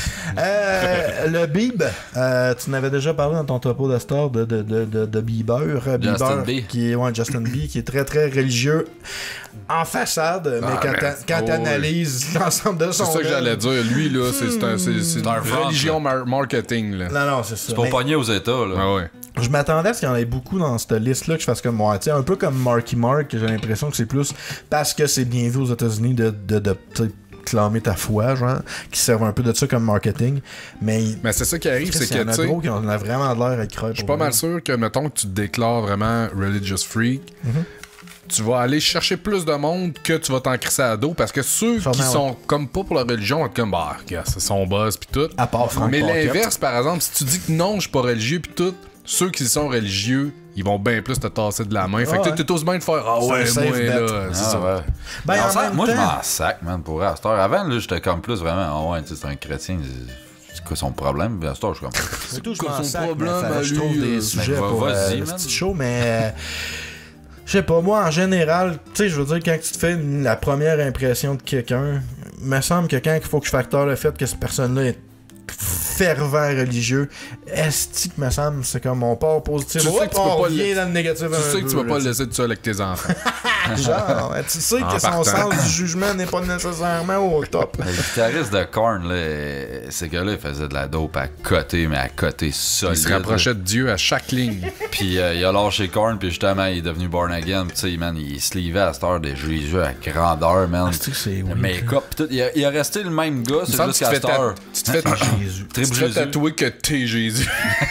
Le Bible, tu n'avais déjà parlé dans ton topo de star de Bieber. Justin B. Qui est, Justin B, qui est très très religieux en façade, mais quand t'analyses l'ensemble de son. C'est ça que j'allais dire. Lui, là, c'est une religion marketing. Là. Non, c'est ça. C'est pour pogner aux États, là. Ah ouais. Je m'attendais à ce qu'il y en ait beaucoup dans cette liste-là, que je fasse comme moi. Un peu comme Marky Mark, j'ai l'impression que c'est plus parce que c'est bien vu aux États-Unis de clamer ta foi, genre, qui servent un peu de ça comme marketing. Mais c'est ça qui arrive, c'est que, tu sais, qui on a vraiment l'air d'être creux. Je suis pas mal sûr que, mettons, que tu te déclares vraiment religious freak, tu vas aller chercher plus de monde que tu vas t'en crisser à dos, parce que ceux qui sont comme pas pour la religion vont être comme, bah, c'est son boss pis tout. À part Frank Mais Pocket. l'inverse, par exemple, si tu dis que non, je suis pas religieux pis tout, ceux qui sont religieux, ils vont bien plus te tasser de la main. Fait que t'es aussi bien de faire, ah ouais, moi, là, c'est ça. Ouais. Ben, moi, je m'en sac, man, pour à cette heure. Avant, là, j'étais comme plus vraiment, ah ouais, c'est un chrétien. C'est quoi son problème? À cette heure, je suis comme. C'est tout, je m'en son sac, problème, je trouve des sujets pour vas-y, le man. petit show, mais je sais pas, moi, en général, tu sais, je veux dire, quand tu te fais la première impression de quelqu'un, il me semble que quand il faut que je facteur le fait que cette personne-là est fervent religieux, est-ce que me semble, c'est comme on part positif, tu sais que tu on peux pas revient dans le négatif. Tu sais que tu vas pas le laisser tout seul avec tes enfants. Genre, tu sais que son sens du jugement n'est pas nécessairement au top. Le guitariste de Korn, là, ces gars-là, ils faisaient de la dope à côté, mais à côté solide. Il se rapprochait de Dieu à chaque ligne. Puis il a lâché Korn, puis justement, il est devenu born again. Tu sais, man, il se livait à cette heure des Jésus à grandeur, man. C'est make-up, pis tout. Il a resté le même gars, c'est juste qu'à cette heure. Tu te fais Jésus. Tu te fais tatouer que t'es Jésus.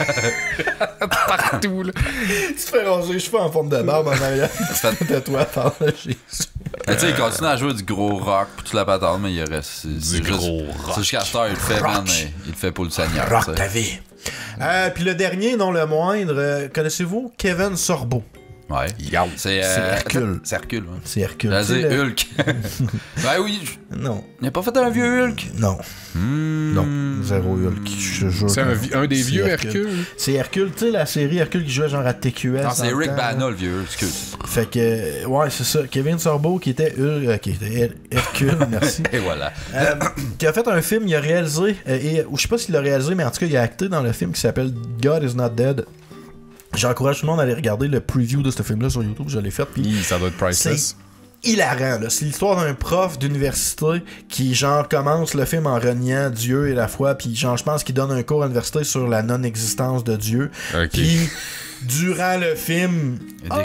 Partout, là. Tu te fais raser les cheveux en forme de barbe en arrière. Tu te fais tatouer par Jésus. Tu sais, il continue à jouer du gros rock pis toute la patente, mais il reste. Du gros rock. C'est jusqu'à cette heure, il le fait, man. Il le fait pour le Seigneur. Rock ta vie. Puis le dernier, non le moindre, connaissez-vous Kevin Sorbo? Ouais. C'est Hercule. C'est Hercule, ouais. C'est Hercule. J'allais dire Hulk. Ben oui. Non. Il n'a pas fait un vieux Hulk? Non. Non. Zéro Hulk. Je jure. C'est un des vieux Hercule. C'est Hercule, tu sais, la série Hercule qui jouait genre à TQS. Non, c'est Rick Bana, le vieux Hulk, excuse. Fait que, ouais, c'est ça. Kevin Sorbo qui était Hercule, merci. Et voilà. Qui a fait un film, il a réalisé, ou je sais pas s'il l'a réalisé, mais en tout cas, il a acté dans le film qui s'appelle God is Not Dead. J'encourage tout le monde à aller regarder le preview de ce film-là sur YouTube, je l'ai fait. Puis ça doit être priceless. C'est hilarant, là. C'est l'histoire d'un prof d'université qui, genre, commence le film en reniant Dieu et la foi, puis, genre, je pense qu'il donne un cours à l'université sur la non-existence de Dieu. Okay. Puis, durant le film,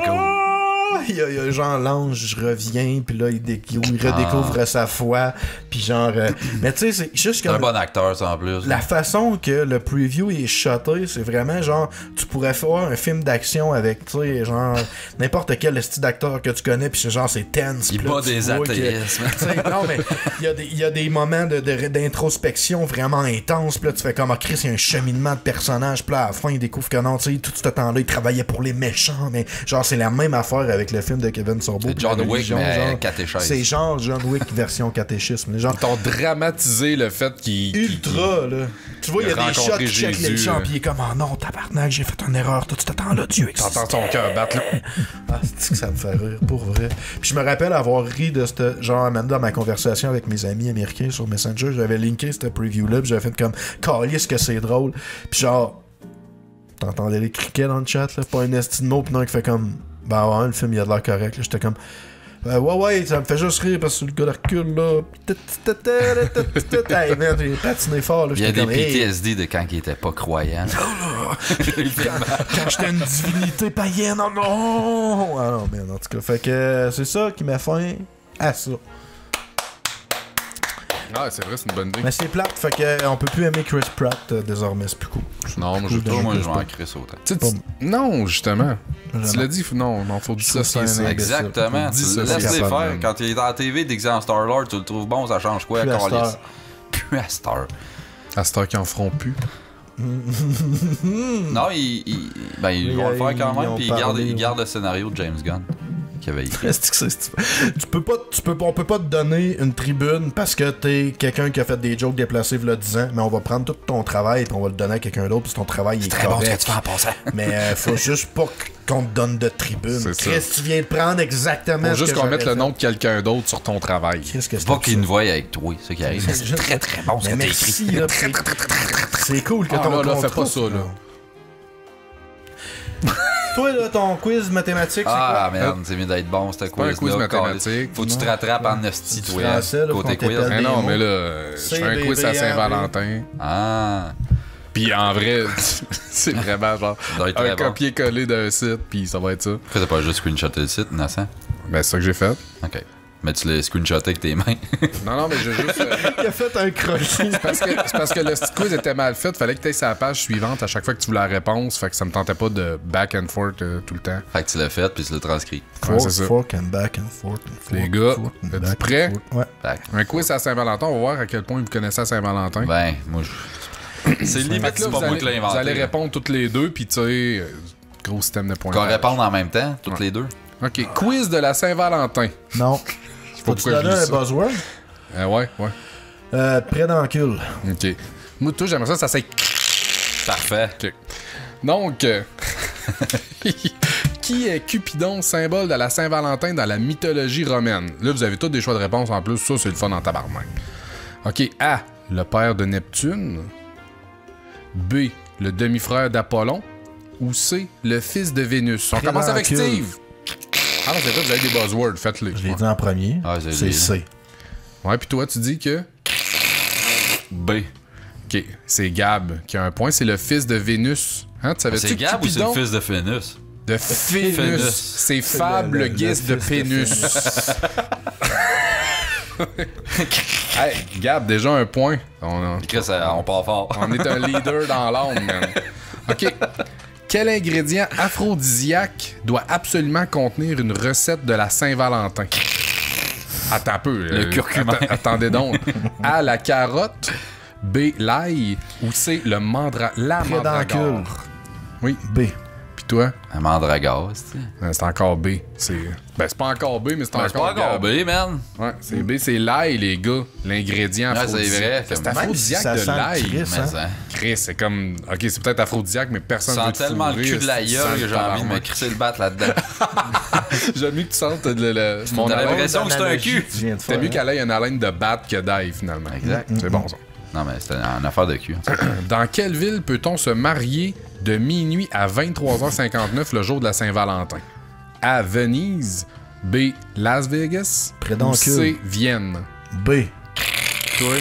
il y a genre l'ange revient, puis là, il redécouvre sa foi, puis genre... mais tu sais, c'est juste comme... C'est un bon acteur, ça, en plus. La façon que le preview est shoté, c'est vraiment genre... Tu pourrais faire un film d'action avec, tu sais, genre... N'importe quel style d'acteur que tu connais, puis genre, c'est tense. Il bat des athéismes. Non, mais il y a des moments d'introspection vraiment intenses, puis là, tu fais comme... Chris, il y a un cheminement de personnages, puis là, à la fin, il découvre que non, tu sais, tout ce temps-là, il travaillait pour les méchants, mais genre, c'est la même affaire avec le film de Kevin Sorbo. C'est John Wick, mais catéchisme. C'est genre John Wick version catéchisme. Genre, ils t'ont dramatisé le fait qu'il... Ultra, là. Tu vois, il y a des shots qui checkent les gens, puis il est comme, oh non, tabarnak, j'ai fait une erreur tout ce temps-là, Dieu existe. T'entends ton cœur battre, là. Ah, c'est que ça me fait rire, pour vrai. Puis je me rappelle avoir ri de ce genre, même dans ma conversation avec mes amis américains sur Messenger, j'avais linké cette preview-là, puis j'avais fait comme, calisse que c'est drôle. Puis genre, t'entendais les criquets dans le chat, là, pas un esti de mot, puis non, qui fait comme... Ben ouais, le film il a de l'air correct. Là. J'étais comme ouais, ça me fait juste rire parce que le gars d'Hercule là. Hey man, j'ai patiné fort. Là. Il y a des comme, PTSD de quand il était pas croyant. quand j'étais une divinité païenne, oh non! Ah non, mais en tout cas, fait que c'est ça qui met fin à ça. Ah, c'est vrai, c'est une bonne idée. Mais c'est plate, fait qu'on peut plus aimer Chris Pratt désormais, c'est plus cool. Non, moi, Moi, je m'en crisse autant. Non, justement. Tu l'as dit, non, faut dissocier ça. Exactement. Laisse-les faire. Quand il est en TV, déguisé en Star-Lord, tu le trouves bon, ça change quoi? Plus à Star. Plus à Star. À Star qui en feront plus. Non, ils vont le faire quand même, puis ils gardent le scénario de James Gunn qui avait écrit. On peut pas te donner une tribune parce que t'es quelqu'un qui a fait des jokes déplacés v'là 10 ans, mais on va prendre tout ton travail et on va le donner à quelqu'un d'autre, puis ton travail est très bon ce que correct. tu fais en passant. Mais faut juste pas qu'on te donne de tribune. Chris, tu viens de prendre exactement faut ce juste que qu'on mette le j'aurais nom de quelqu'un d'autre sur ton travail. fait. Pas qu'ils ne voient avec toi, c'est ça qui arrive. C'est très très bon ce que t'as merci, écrit. là, c'est cool que ton là, contrat, fais pas ça, là. Toi, là, ton quiz mathématique, c'est quoi? Ah, merde, c'est mieux d'être bon, c'était pas un quiz mathématique. Faut que tu te rattrapes en esti, toi, français, là, côté qu'on quiz. t'appelle. Mais non, mots. mais là, je fais un quiz à Saint-Valentin. Ah, Puis en vrai, c'est vraiment genre doit être un très bon. copier-coller d'un site, puis ça va être ça. Après, t'as pas juste screenshoté le site, innocent? Ben, c'est ça que j'ai fait. Ok. Mais tu l'as screenshoté avec tes mains. Non, mais j'ai juste. Il a fait un croquis. C'est parce que le petit quiz était mal fait. Fallait que tu ailles sur la page suivante à chaque fois que tu voulais la réponse. Fait que ça me tentait pas de back and forth tout le temps. Fait que tu l'as fait, puis tu l'as transcrit. Ouais, c'est ça. Fork and back and forth and forth. Les gars, forth and êtes-vous back and prêts? forth. Ouais. Fait Un quiz à Saint-Valentin. On va voir à quel point vous connaissez à Saint-Valentin. ben, moi, je... C'est Fait limite, que là, c'est pas moi qui l'ai vous inventé. allez là. répondre toutes les deux, puis tu sais, gros système de points. Qu'on réponde en même temps, toutes les deux. Ok, quiz de la Saint-Valentin. Non. Faut Faut-tu donner un buzzword? Ouais. Près d'encul. Ok. Moi, tout, j'aimerais ça c'est. Parfait. Ok. Donc, qui est Cupidon, symbole de la Saint-Valentin dans la mythologie romaine? Là, vous avez tous des choix de réponse en plus. Ça, c'est le fun en tabarnak. OK. A. Le père de Neptune. B. Le demi-frère d'Apollon. Ou C. Le fils de Vénus. On commence avec Pédoncule. Steve. Ah non, c'est vrai, vous avez des buzzwords. Faites-les. Je l'ai dit en premier. Ah, j'ai c'est dit. C. Ouais, puis toi, tu dis que... B. OK. C'est Gab qui a un point. C'est le fils de Vénus. Hein, tu savais-tu C'est que Gab ou c'est Cupidon... le fils de Phénus? De Phénus. C'est Fab, le guise de Pénus. Hey, Gab, déjà un point. Chris, on part fort. On est un leader dans l'âme, man. OK. Quel ingrédient aphrodisiaque doit absolument contenir une recette de la Saint-Valentin? Attends un peu. Le curcuma. Attendez donc. A, la carotte. B, l'ail. Ou C, la mandragore. Oui. B. Puis toi? Un mandragore, c'est C'est encore B. C'est pas encore B, mais c'est encore pas encore Gab. B, man. Ouais, c'est B, c'est l'ail, les gars. L'ingrédient Ouais, aphrodisiaque. c'est vrai. C'est aphrodisiaque Ça de sent l'ail. Chris, Mais hein? ça. Chris, c'est comme... OK, c'est peut-être aphrodisiaque, mais personne Je veut sens te tellement le fourrer, cul de la c'est gueule que j'ai envie de me tabarnak. crisser le bat là-dedans. J'aime mieux que tu sentes mon T'as haleine. l'impression que c'est un cul. T'as mieux qu'elle ait une haleine de batte que d'ail, finalement. Exact. C'est bon, ça. Non, mais c'était une affaire de cul. Dans quelle ville peut-on se marier de minuit à 23h59 le jour de la Saint-Valentin? A. Venise. B. Las Vegas. Près Ou d'encul. C. Vienne. B. Toi?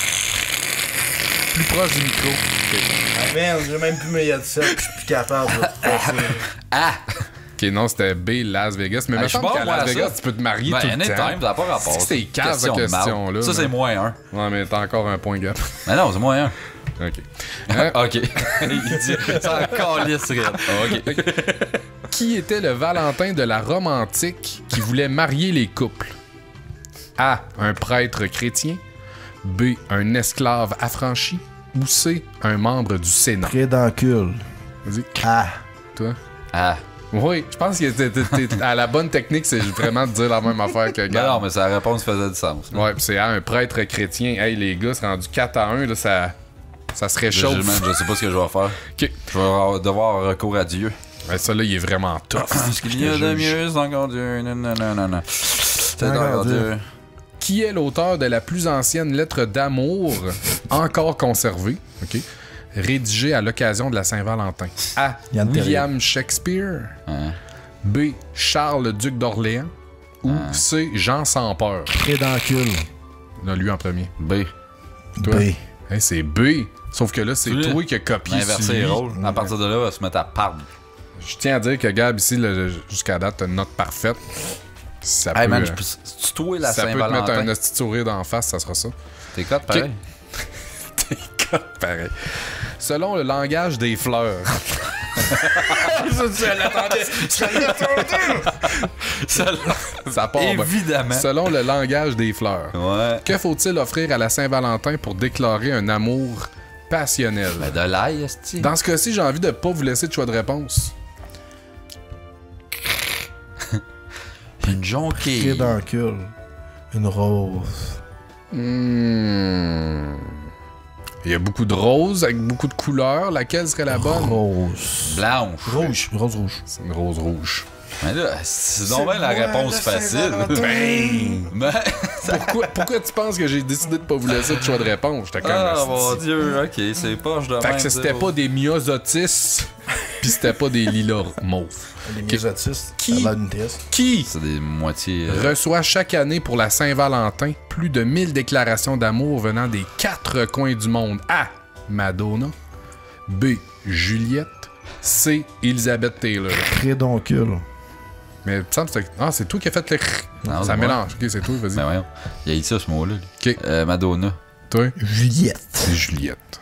Plus proche du micro. Ah merde, j'ai même plus mes headsets, je suis plus capable de passer. Ah! Ok, non, c'était B. Las Vegas. Mais Ah, me je suis semble bon, qu'à moi, Las à ça. Vegas, tu peux te marier tout Ben, le temps. anytime, ça n'a pas rapport. C'est cave, cette de marde. question-là. Ça, c'est moins un. Ouais, mais t'as encore un point, gars. Mais non, c'est moins un. OK. Hein? OK. Il dit, c'est encore lisse, OK. Qui était le Valentin de la Rome antique qui voulait marier les couples? A. Un prêtre chrétien. B. Un esclave affranchi. Ou C. Un membre du Sénat. Près d'encul. Vas-y, Ah. toi. Ah. Oui, je pense que t'es à la bonne technique, c'est vraiment de dire la même affaire que Ben Gab. non, mais sa réponse faisait du sens. Ouais, pis c'est A. Un prêtre chrétien. Hey, les gars, c'est rendu 4-1, là, ça se réchauffe. Je sais pas ce que je vais faire. OK. Je vais devoir avoir recours à Dieu. Ouais, ça, là, il est vraiment tough. Ce qu'il y a de mieux, c'est encore Dieu. Non. C'est encore Dieu. Qui est l'auteur de la plus ancienne lettre d'amour encore conservée, ok, rédigée à l'occasion de la Saint-Valentin? A. Yann William Shakespeare. Hein? B. Charles le duc d'Orléans. Ou C. Jean sans peur. Près d'encul. Là, lui en premier. B. Toi? B. Hey, c'est B. Sauf que là, c'est Oui. toi qui as copié Inverser sur les lui. rôles. À partir de là, on va se mettre à perdre. Je tiens à dire que Gab, ici, jusqu'à date, t'as une note parfaite. Ça Hey peut, man, je peux tutoyer la ça peut te mettre Saint-Valentin. un esti de sourire d'en face, ça sera ça. T'es cote pareil. T'es cote pareil. Selon le langage des fleurs. Ça part bien. Évidemment. Selon le langage des fleurs. Ouais. Que faut-il offrir à la Saint-Valentin pour déclarer un amour passionnel? Ben de l'ail, esti. Dans ce cas-ci, j'ai envie de pas vous laisser de choix de réponse. Une jonquille. Pédoncule. Une rose. Il y a beaucoup de roses avec beaucoup de couleurs. Laquelle serait la bonne? Rose. Blanche. Rouge. Rose rouge. C'est une rose rouge. Mais là, c'est donc bien la réponse facile. Ben, Pourquoi tu penses que j'ai décidé de pas vous laisser de choix de réponse? J'étais comme... oh mon Dieu, ok, c'est poche de Fait même. que c'était pas des myosotis, pis c'était pas des lilas mauves. Les myosotis. Qui- Ça a l'air d'une test. Qui C'est des moitiés. reçoit chaque année pour la Saint-Valentin plus de 1000 déclarations d'amour venant des 4 coins du monde? A. Madonna. B. Juliette. C. Elizabeth Taylor. Pédoncule. Mais il me semble que c'est toi qui as fait le... Non, ça c'est mélange. Ok, c'est toi, vas-y. Ben voyons. Il y a eu ça, ce mot-là. lui. Ok, Madonna. toi, Juliette. c'est Juliette.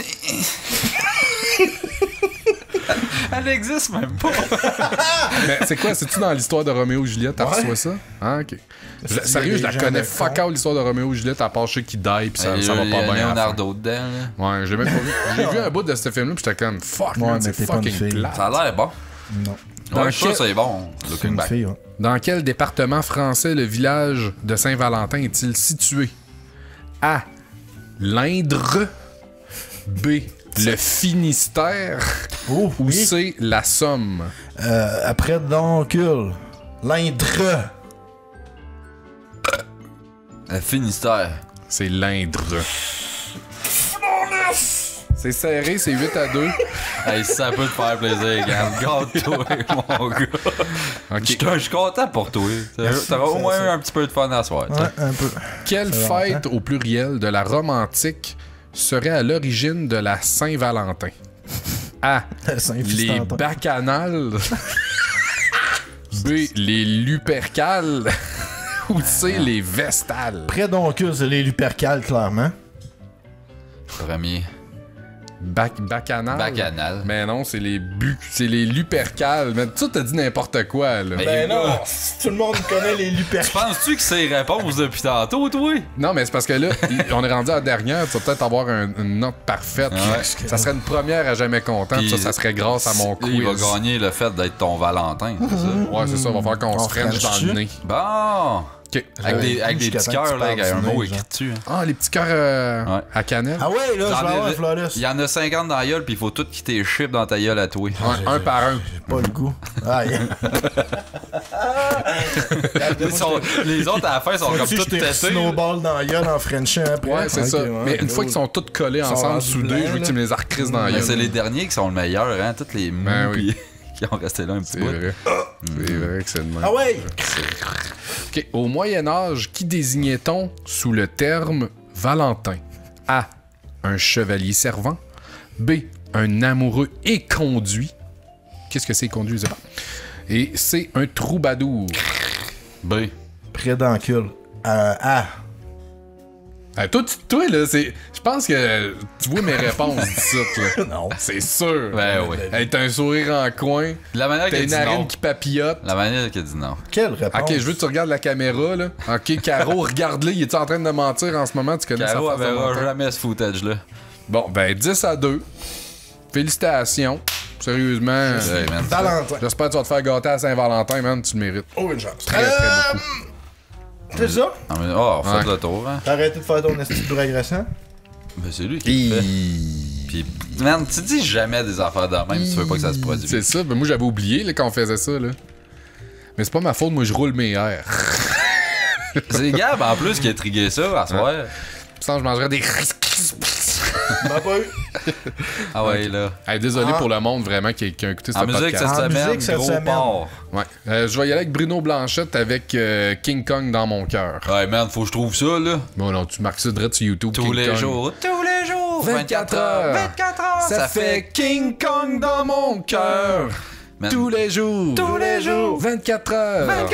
Elle existe même pas. Mais c'est quoi? C'est-tu dans l'histoire de Roméo et Juliette? T'as reçu ça? Ah, ok. Sérieux, je la connais fuck out l'histoire de Roméo et Juliette, à part ceux qui die pis ça va pas bien. Leonardo dedans, là. Ouais, j'ai même pas vu. J'ai vu un bout de ce film-là pis j'étais comme fuck, Ouais, man, mais c'est t'es pas une fucking fille. plat. Ça a l'air bon. Non. Dans Ouais, je suis sûr quel- que c'est bon. C'est Looking une back. fille, ouais. Dans quel département français le village de Saint-Valentin est-il situé? A. L'Indre. B. Le Finistère. Oh, Ou oui. C. La Somme. Après Pédoncule. L'Indre. Le Finistère. C'est l'Indre. C'est serré, c'est 8-2. Hey, si ça peut te faire plaisir, garde-toi, mon gars. Ok. Je suis content pour toi. T'auras au moins eu un petit peu de fun à soir. Ouais, un peu. Quelle fête au pluriel de la Rome antique serait à l'origine de la Saint-Valentin? A. Les Saint-Fistantin. bacchanales. B. Les lupercales. Ou C. Les vestales. Pédoncule, c'est les Lupercales, clairement. Premier. Bacchanal. Bacchanal. Mais non, c'est les lupercales. Mais tu t'as dit n'importe quoi, là. Mais- Ben non, tout le monde connaît les Lupercales. Penses-tu que c'est réponse depuis tantôt, toi? Non, mais c'est parce que là, on est rendu à la dernière. Tu vas peut-être avoir une note parfaite. Ouais. Ça serait une première à jamais content. Puis, Ça serait grâce à mon quiz. Il va gagner le fait d'être ton Valentin, c'est ça? Ouais, c'est ça. On va faire qu'on On se french dans French-tu? le nez. Bon! OK. Avec des petits cœurs, là, avec un mot écrit dessus. hein. Ah, les petits cœurs Ouais. à cannelle. Ah ouais, là, je J'en vais ai- avoir Flawless. Il y en a 50 dans la gueule, puis il faut tout quitter les chips dans ta gueule à toi. Un par un. J'ai pas le goût. Ah, yeah. Les autres à la fin sont comme Si je toutes t'ai têtées. snowball dans la gueule en Frenchant après. Ouais, c'est Ok, ça. ouais, Mais une cool. fois qu'ils sont tous collés sont ensemble, rendus soudés, blancs, je veux que tu me les arcrises dans la Mais gueule. c'est les derniers qui sont le meilleur, hein? Toutes les mous Ben oui. qui ont resté là un petit C'est bout. vrai. C'est vrai que c'est le même. Ah ouais! OK. Au Moyen-Âge, qui désignait-on sous le terme Valentin? A. Un chevalier servant. B. Un amoureux éconduit. Qu'est-ce que c'est conduit, je sais pas. Et C. Un troubadour. B. Pédoncule. A. Toi, là, c'est. Je pense que tu vois mes réponses d'ici, là. Non. C'est sûr. Ben oui. Hey, t'as un sourire en coin. La manière T'as qu'elle une dit narine non. qui papillote. La manière qu'elle dit non. Quelle réponse? Ok, je veux que tu regardes la caméra, là. Ok, Caro, regarde-le. Il est en train de mentir en ce moment? Tu connais Caro, sa elle face de verra menteur? jamais ce footage-là. Bon, ben 10-2. Félicitations. Sérieusement. Hey, man. Valentin. J'espère que tu vas te faire gâter à Saint-Valentin, man. Tu le mérites. Oh, une chance. Très, très beaucoup. C'est ça? Ah, mais, oh, faites Ouais. le tour, hein. T'as arrêté de faire ton esti de agressant? Ben, c'est lui qui le fait. Puis, man, tu dis jamais des affaires de même si tu veux pas que ça se produise. C'est ça. Ben moi, j'avais oublié là, quand on faisait ça, là. Mais c'est pas ma faute, moi, je roule mes airs. C'est Gab, en plus, qui a trigué ça à soir. Sinon, je mangerais des... M'a pas eu. Ah ouais, là. Hey, désolé pour le monde, vraiment, qui a écouté ce En musique podcast. cette En semaine, musique cette gros semaine. porc. Ouais. Je vais y aller avec Bruno Blanchette avec King Kong dans mon cœur. Ouais, man, faut que je trouve ça, là. Bon, non, tu marques ça direct sur YouTube. Tous King les Kong. jours. Tous les jours. 24 heures. 24 heures. Ça fait King Kong dans mon cœur. Man. Tous les jours. Tous les jours. 24 heures. 24 heures.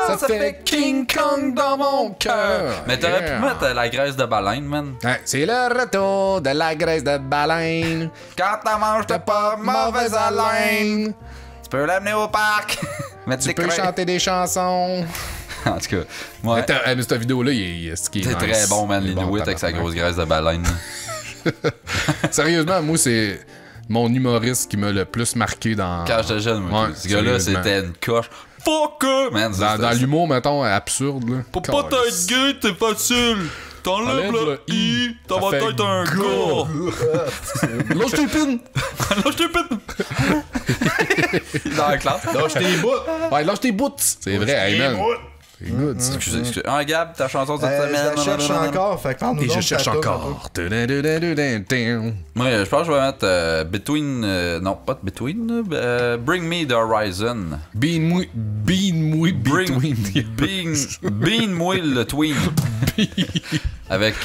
Ça fait King Kong dans mon cœur. Mais t'aurais pu mettre la graisse de baleine, man. Ouais, c'est le retour de la graisse de baleine. Quand t'en manges, t'as pas mauvaise haleine. Tu peux l'amener au parc. Tu peux chanter des chansons. En tout cas, moi. Mais cette vidéo-là, c'est nice. Très bon, man, l'Inuit avec sa grosse graisse de baleine. Sérieusement, moi, c'est mon humoriste qui m'a le plus marqué dans. Quand j'étais jeune, moi. Ce gars-là, c'était une coche. Fuck, man. Dans l'humour, mettons, absurde, là. Pour pas t'être gay, t'es facile. T'enlèves le I, t'en vas être un gars. Lâche tes pins. Lâche tes pins. Dans la classe. Lâche tes bouts. Ouais, lâche tes bouts. C'est vrai, hey, man. C'est good, ça. Excusez. Gab, ta chanson cette semaine. Je cherche encore, fait que parle-nous donc. Je cherche encore. Moi, je pense que je vais mettre Between. Non, pas Between. Bring Me the Horizon. Bean-moi le tween. Avec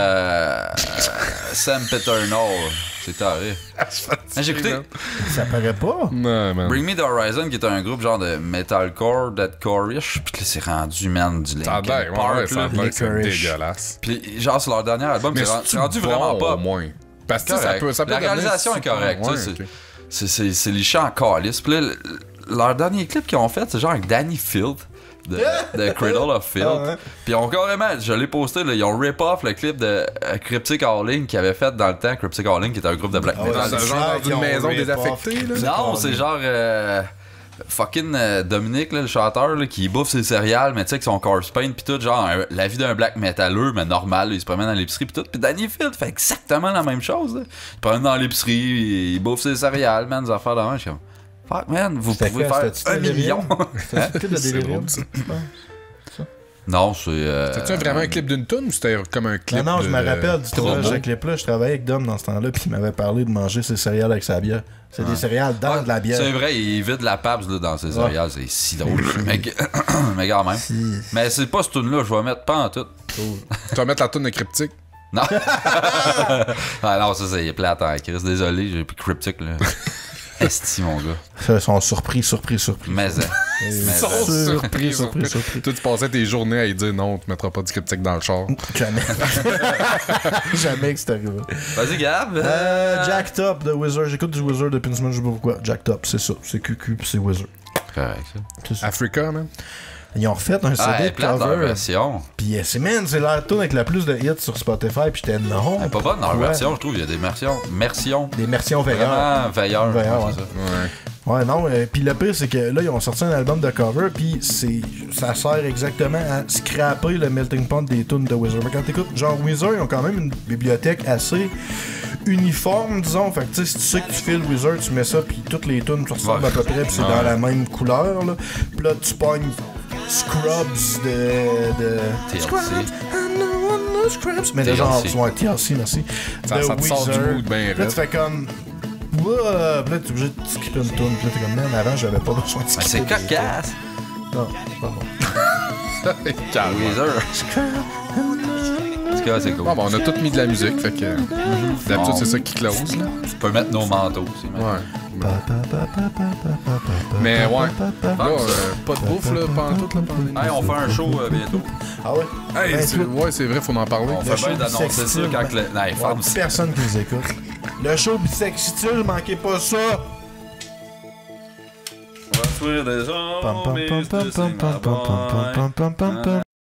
Sam Peternall. C'est taré. J'ai écouté. Ça paraît pas. Non, man. Bring Me the Horizon, qui est un groupe genre de metalcore, deathcore-ish. Puis là, c'est rendu, man, du Linkin Park. Ça a l'air, c'est dégueulasse. Puis genre, sur leur dernier album, c'est rendu vraiment pas. Au moins. Parce que ça peut la réalisation est correcte. C'est liché en calice. Puis là, leur dernier clip qu'ils ont fait, c'est genre avec Danny Field. De Cradle of Filth. Ouais. Puis ils ont carrément, je l'ai posté, là, ils ont rip-off le clip de Cryptic Howling qu'ils avaient fait dans le temps. Cryptic Howling qui est un groupe de black metal. C'est genre dans une maison désaffectée, là. Non, c'est genre fucking Dominique, là, le chanteur, là, qui bouffe ses céréales, mais tu sais, avec son corpse paint pis tout, genre la vie d'un black metaleux, mais normal, là, il se promène dans l'épicerie pis tout. Pis Danny Field fait exactement la même chose, là. Il se promène dans l'épicerie, il bouffe ses céréales, man, des affaires de même, je suis comme... Fuck, man, vous pouvez faire 1 million. C'était de délirium, ça. Non, c'est... C'était vraiment un clip d'une toune ou c'était comme un clip? Non, je me rappelle du tournage de clip-là. Je travaillais avec Dom dans ce temps-là, puis il m'avait parlé de manger ses céréales avec sa bière. C'est des céréales dans de la bière. C'est vrai, il vide la Pabst là, dans ses céréales. C'est si drôle. mais quand même. Mais c'est pas ce tune-là, je vais mettre pas en tout. Tu vas mettre la toune de Cryptic? Non. Ah non, ça c'est plate en Chris. Désolé, j'ai pris Cryptic là. Esti, mon gars. Ils sont surpris. Mais surpris. Toi, tu passais tes journées à lui dire non, tu mettras pas du Cryptic dans le char. Jamais. Jamais que c'est arrivé. Vas-y, Gab. Jack Top de Wizard. J'écoute du Wizard depuis une semaine, je sais pas pourquoi. Jack Top, c'est ça. C'est QQ pis c'est Wizard. Correct, ça. Africa, man. Ils ont refait un CD de cover. Version. Pis c'est leur tune avec la plus de hits sur Spotify. Pis j'étais non. Elle est pas bonne dans leur version, je trouve. Il y a des versions. Des versions veilleurs. Vraiment veilleurs. Ouais. Ouais, non. Pis le pire, c'est que là, ils ont sorti un album de cover. Pis ça sert exactement à scraper le melting pot des tunes de Wizard. Mais quand t'écoutes, genre Wizard, ils ont quand même une bibliothèque assez uniforme, disons. Fait que tu sais, si tu sais que tu files Wizard, tu mets ça. Pis toutes les tunes, tu ressembles à peu près. Pis c'est dans la même couleur, là. Pis là, tu pognes Scrubs de Scrubs, mais les gens sont TLC, merci. Ça te sort du mood bien là, tu fais comme. Là, t'es obligé de skipper une toune. Puis là, t'es comme, man, avant, j'avais pas besoin de skipper. C'est cocasse. Non, c'est pas bon. Weezer. En tout cas, c'est cool. Bon, on a tous mis de la musique, fait que. D'habitude, c'est ça qui close, là. Tu peux mettre nos manteaux aussi. Ouais. Mais ouais. Là, pas de bouffe, là, pantoute, là, pendant. Hey, on fait un show bientôt. Ah ouais? Hey, c'est vrai, faut en parler. On fait bien d'annoncer ça quand le. Personne qui nous écoute. Le show bisexuel, manquez pas ça! On va tuer des hommes.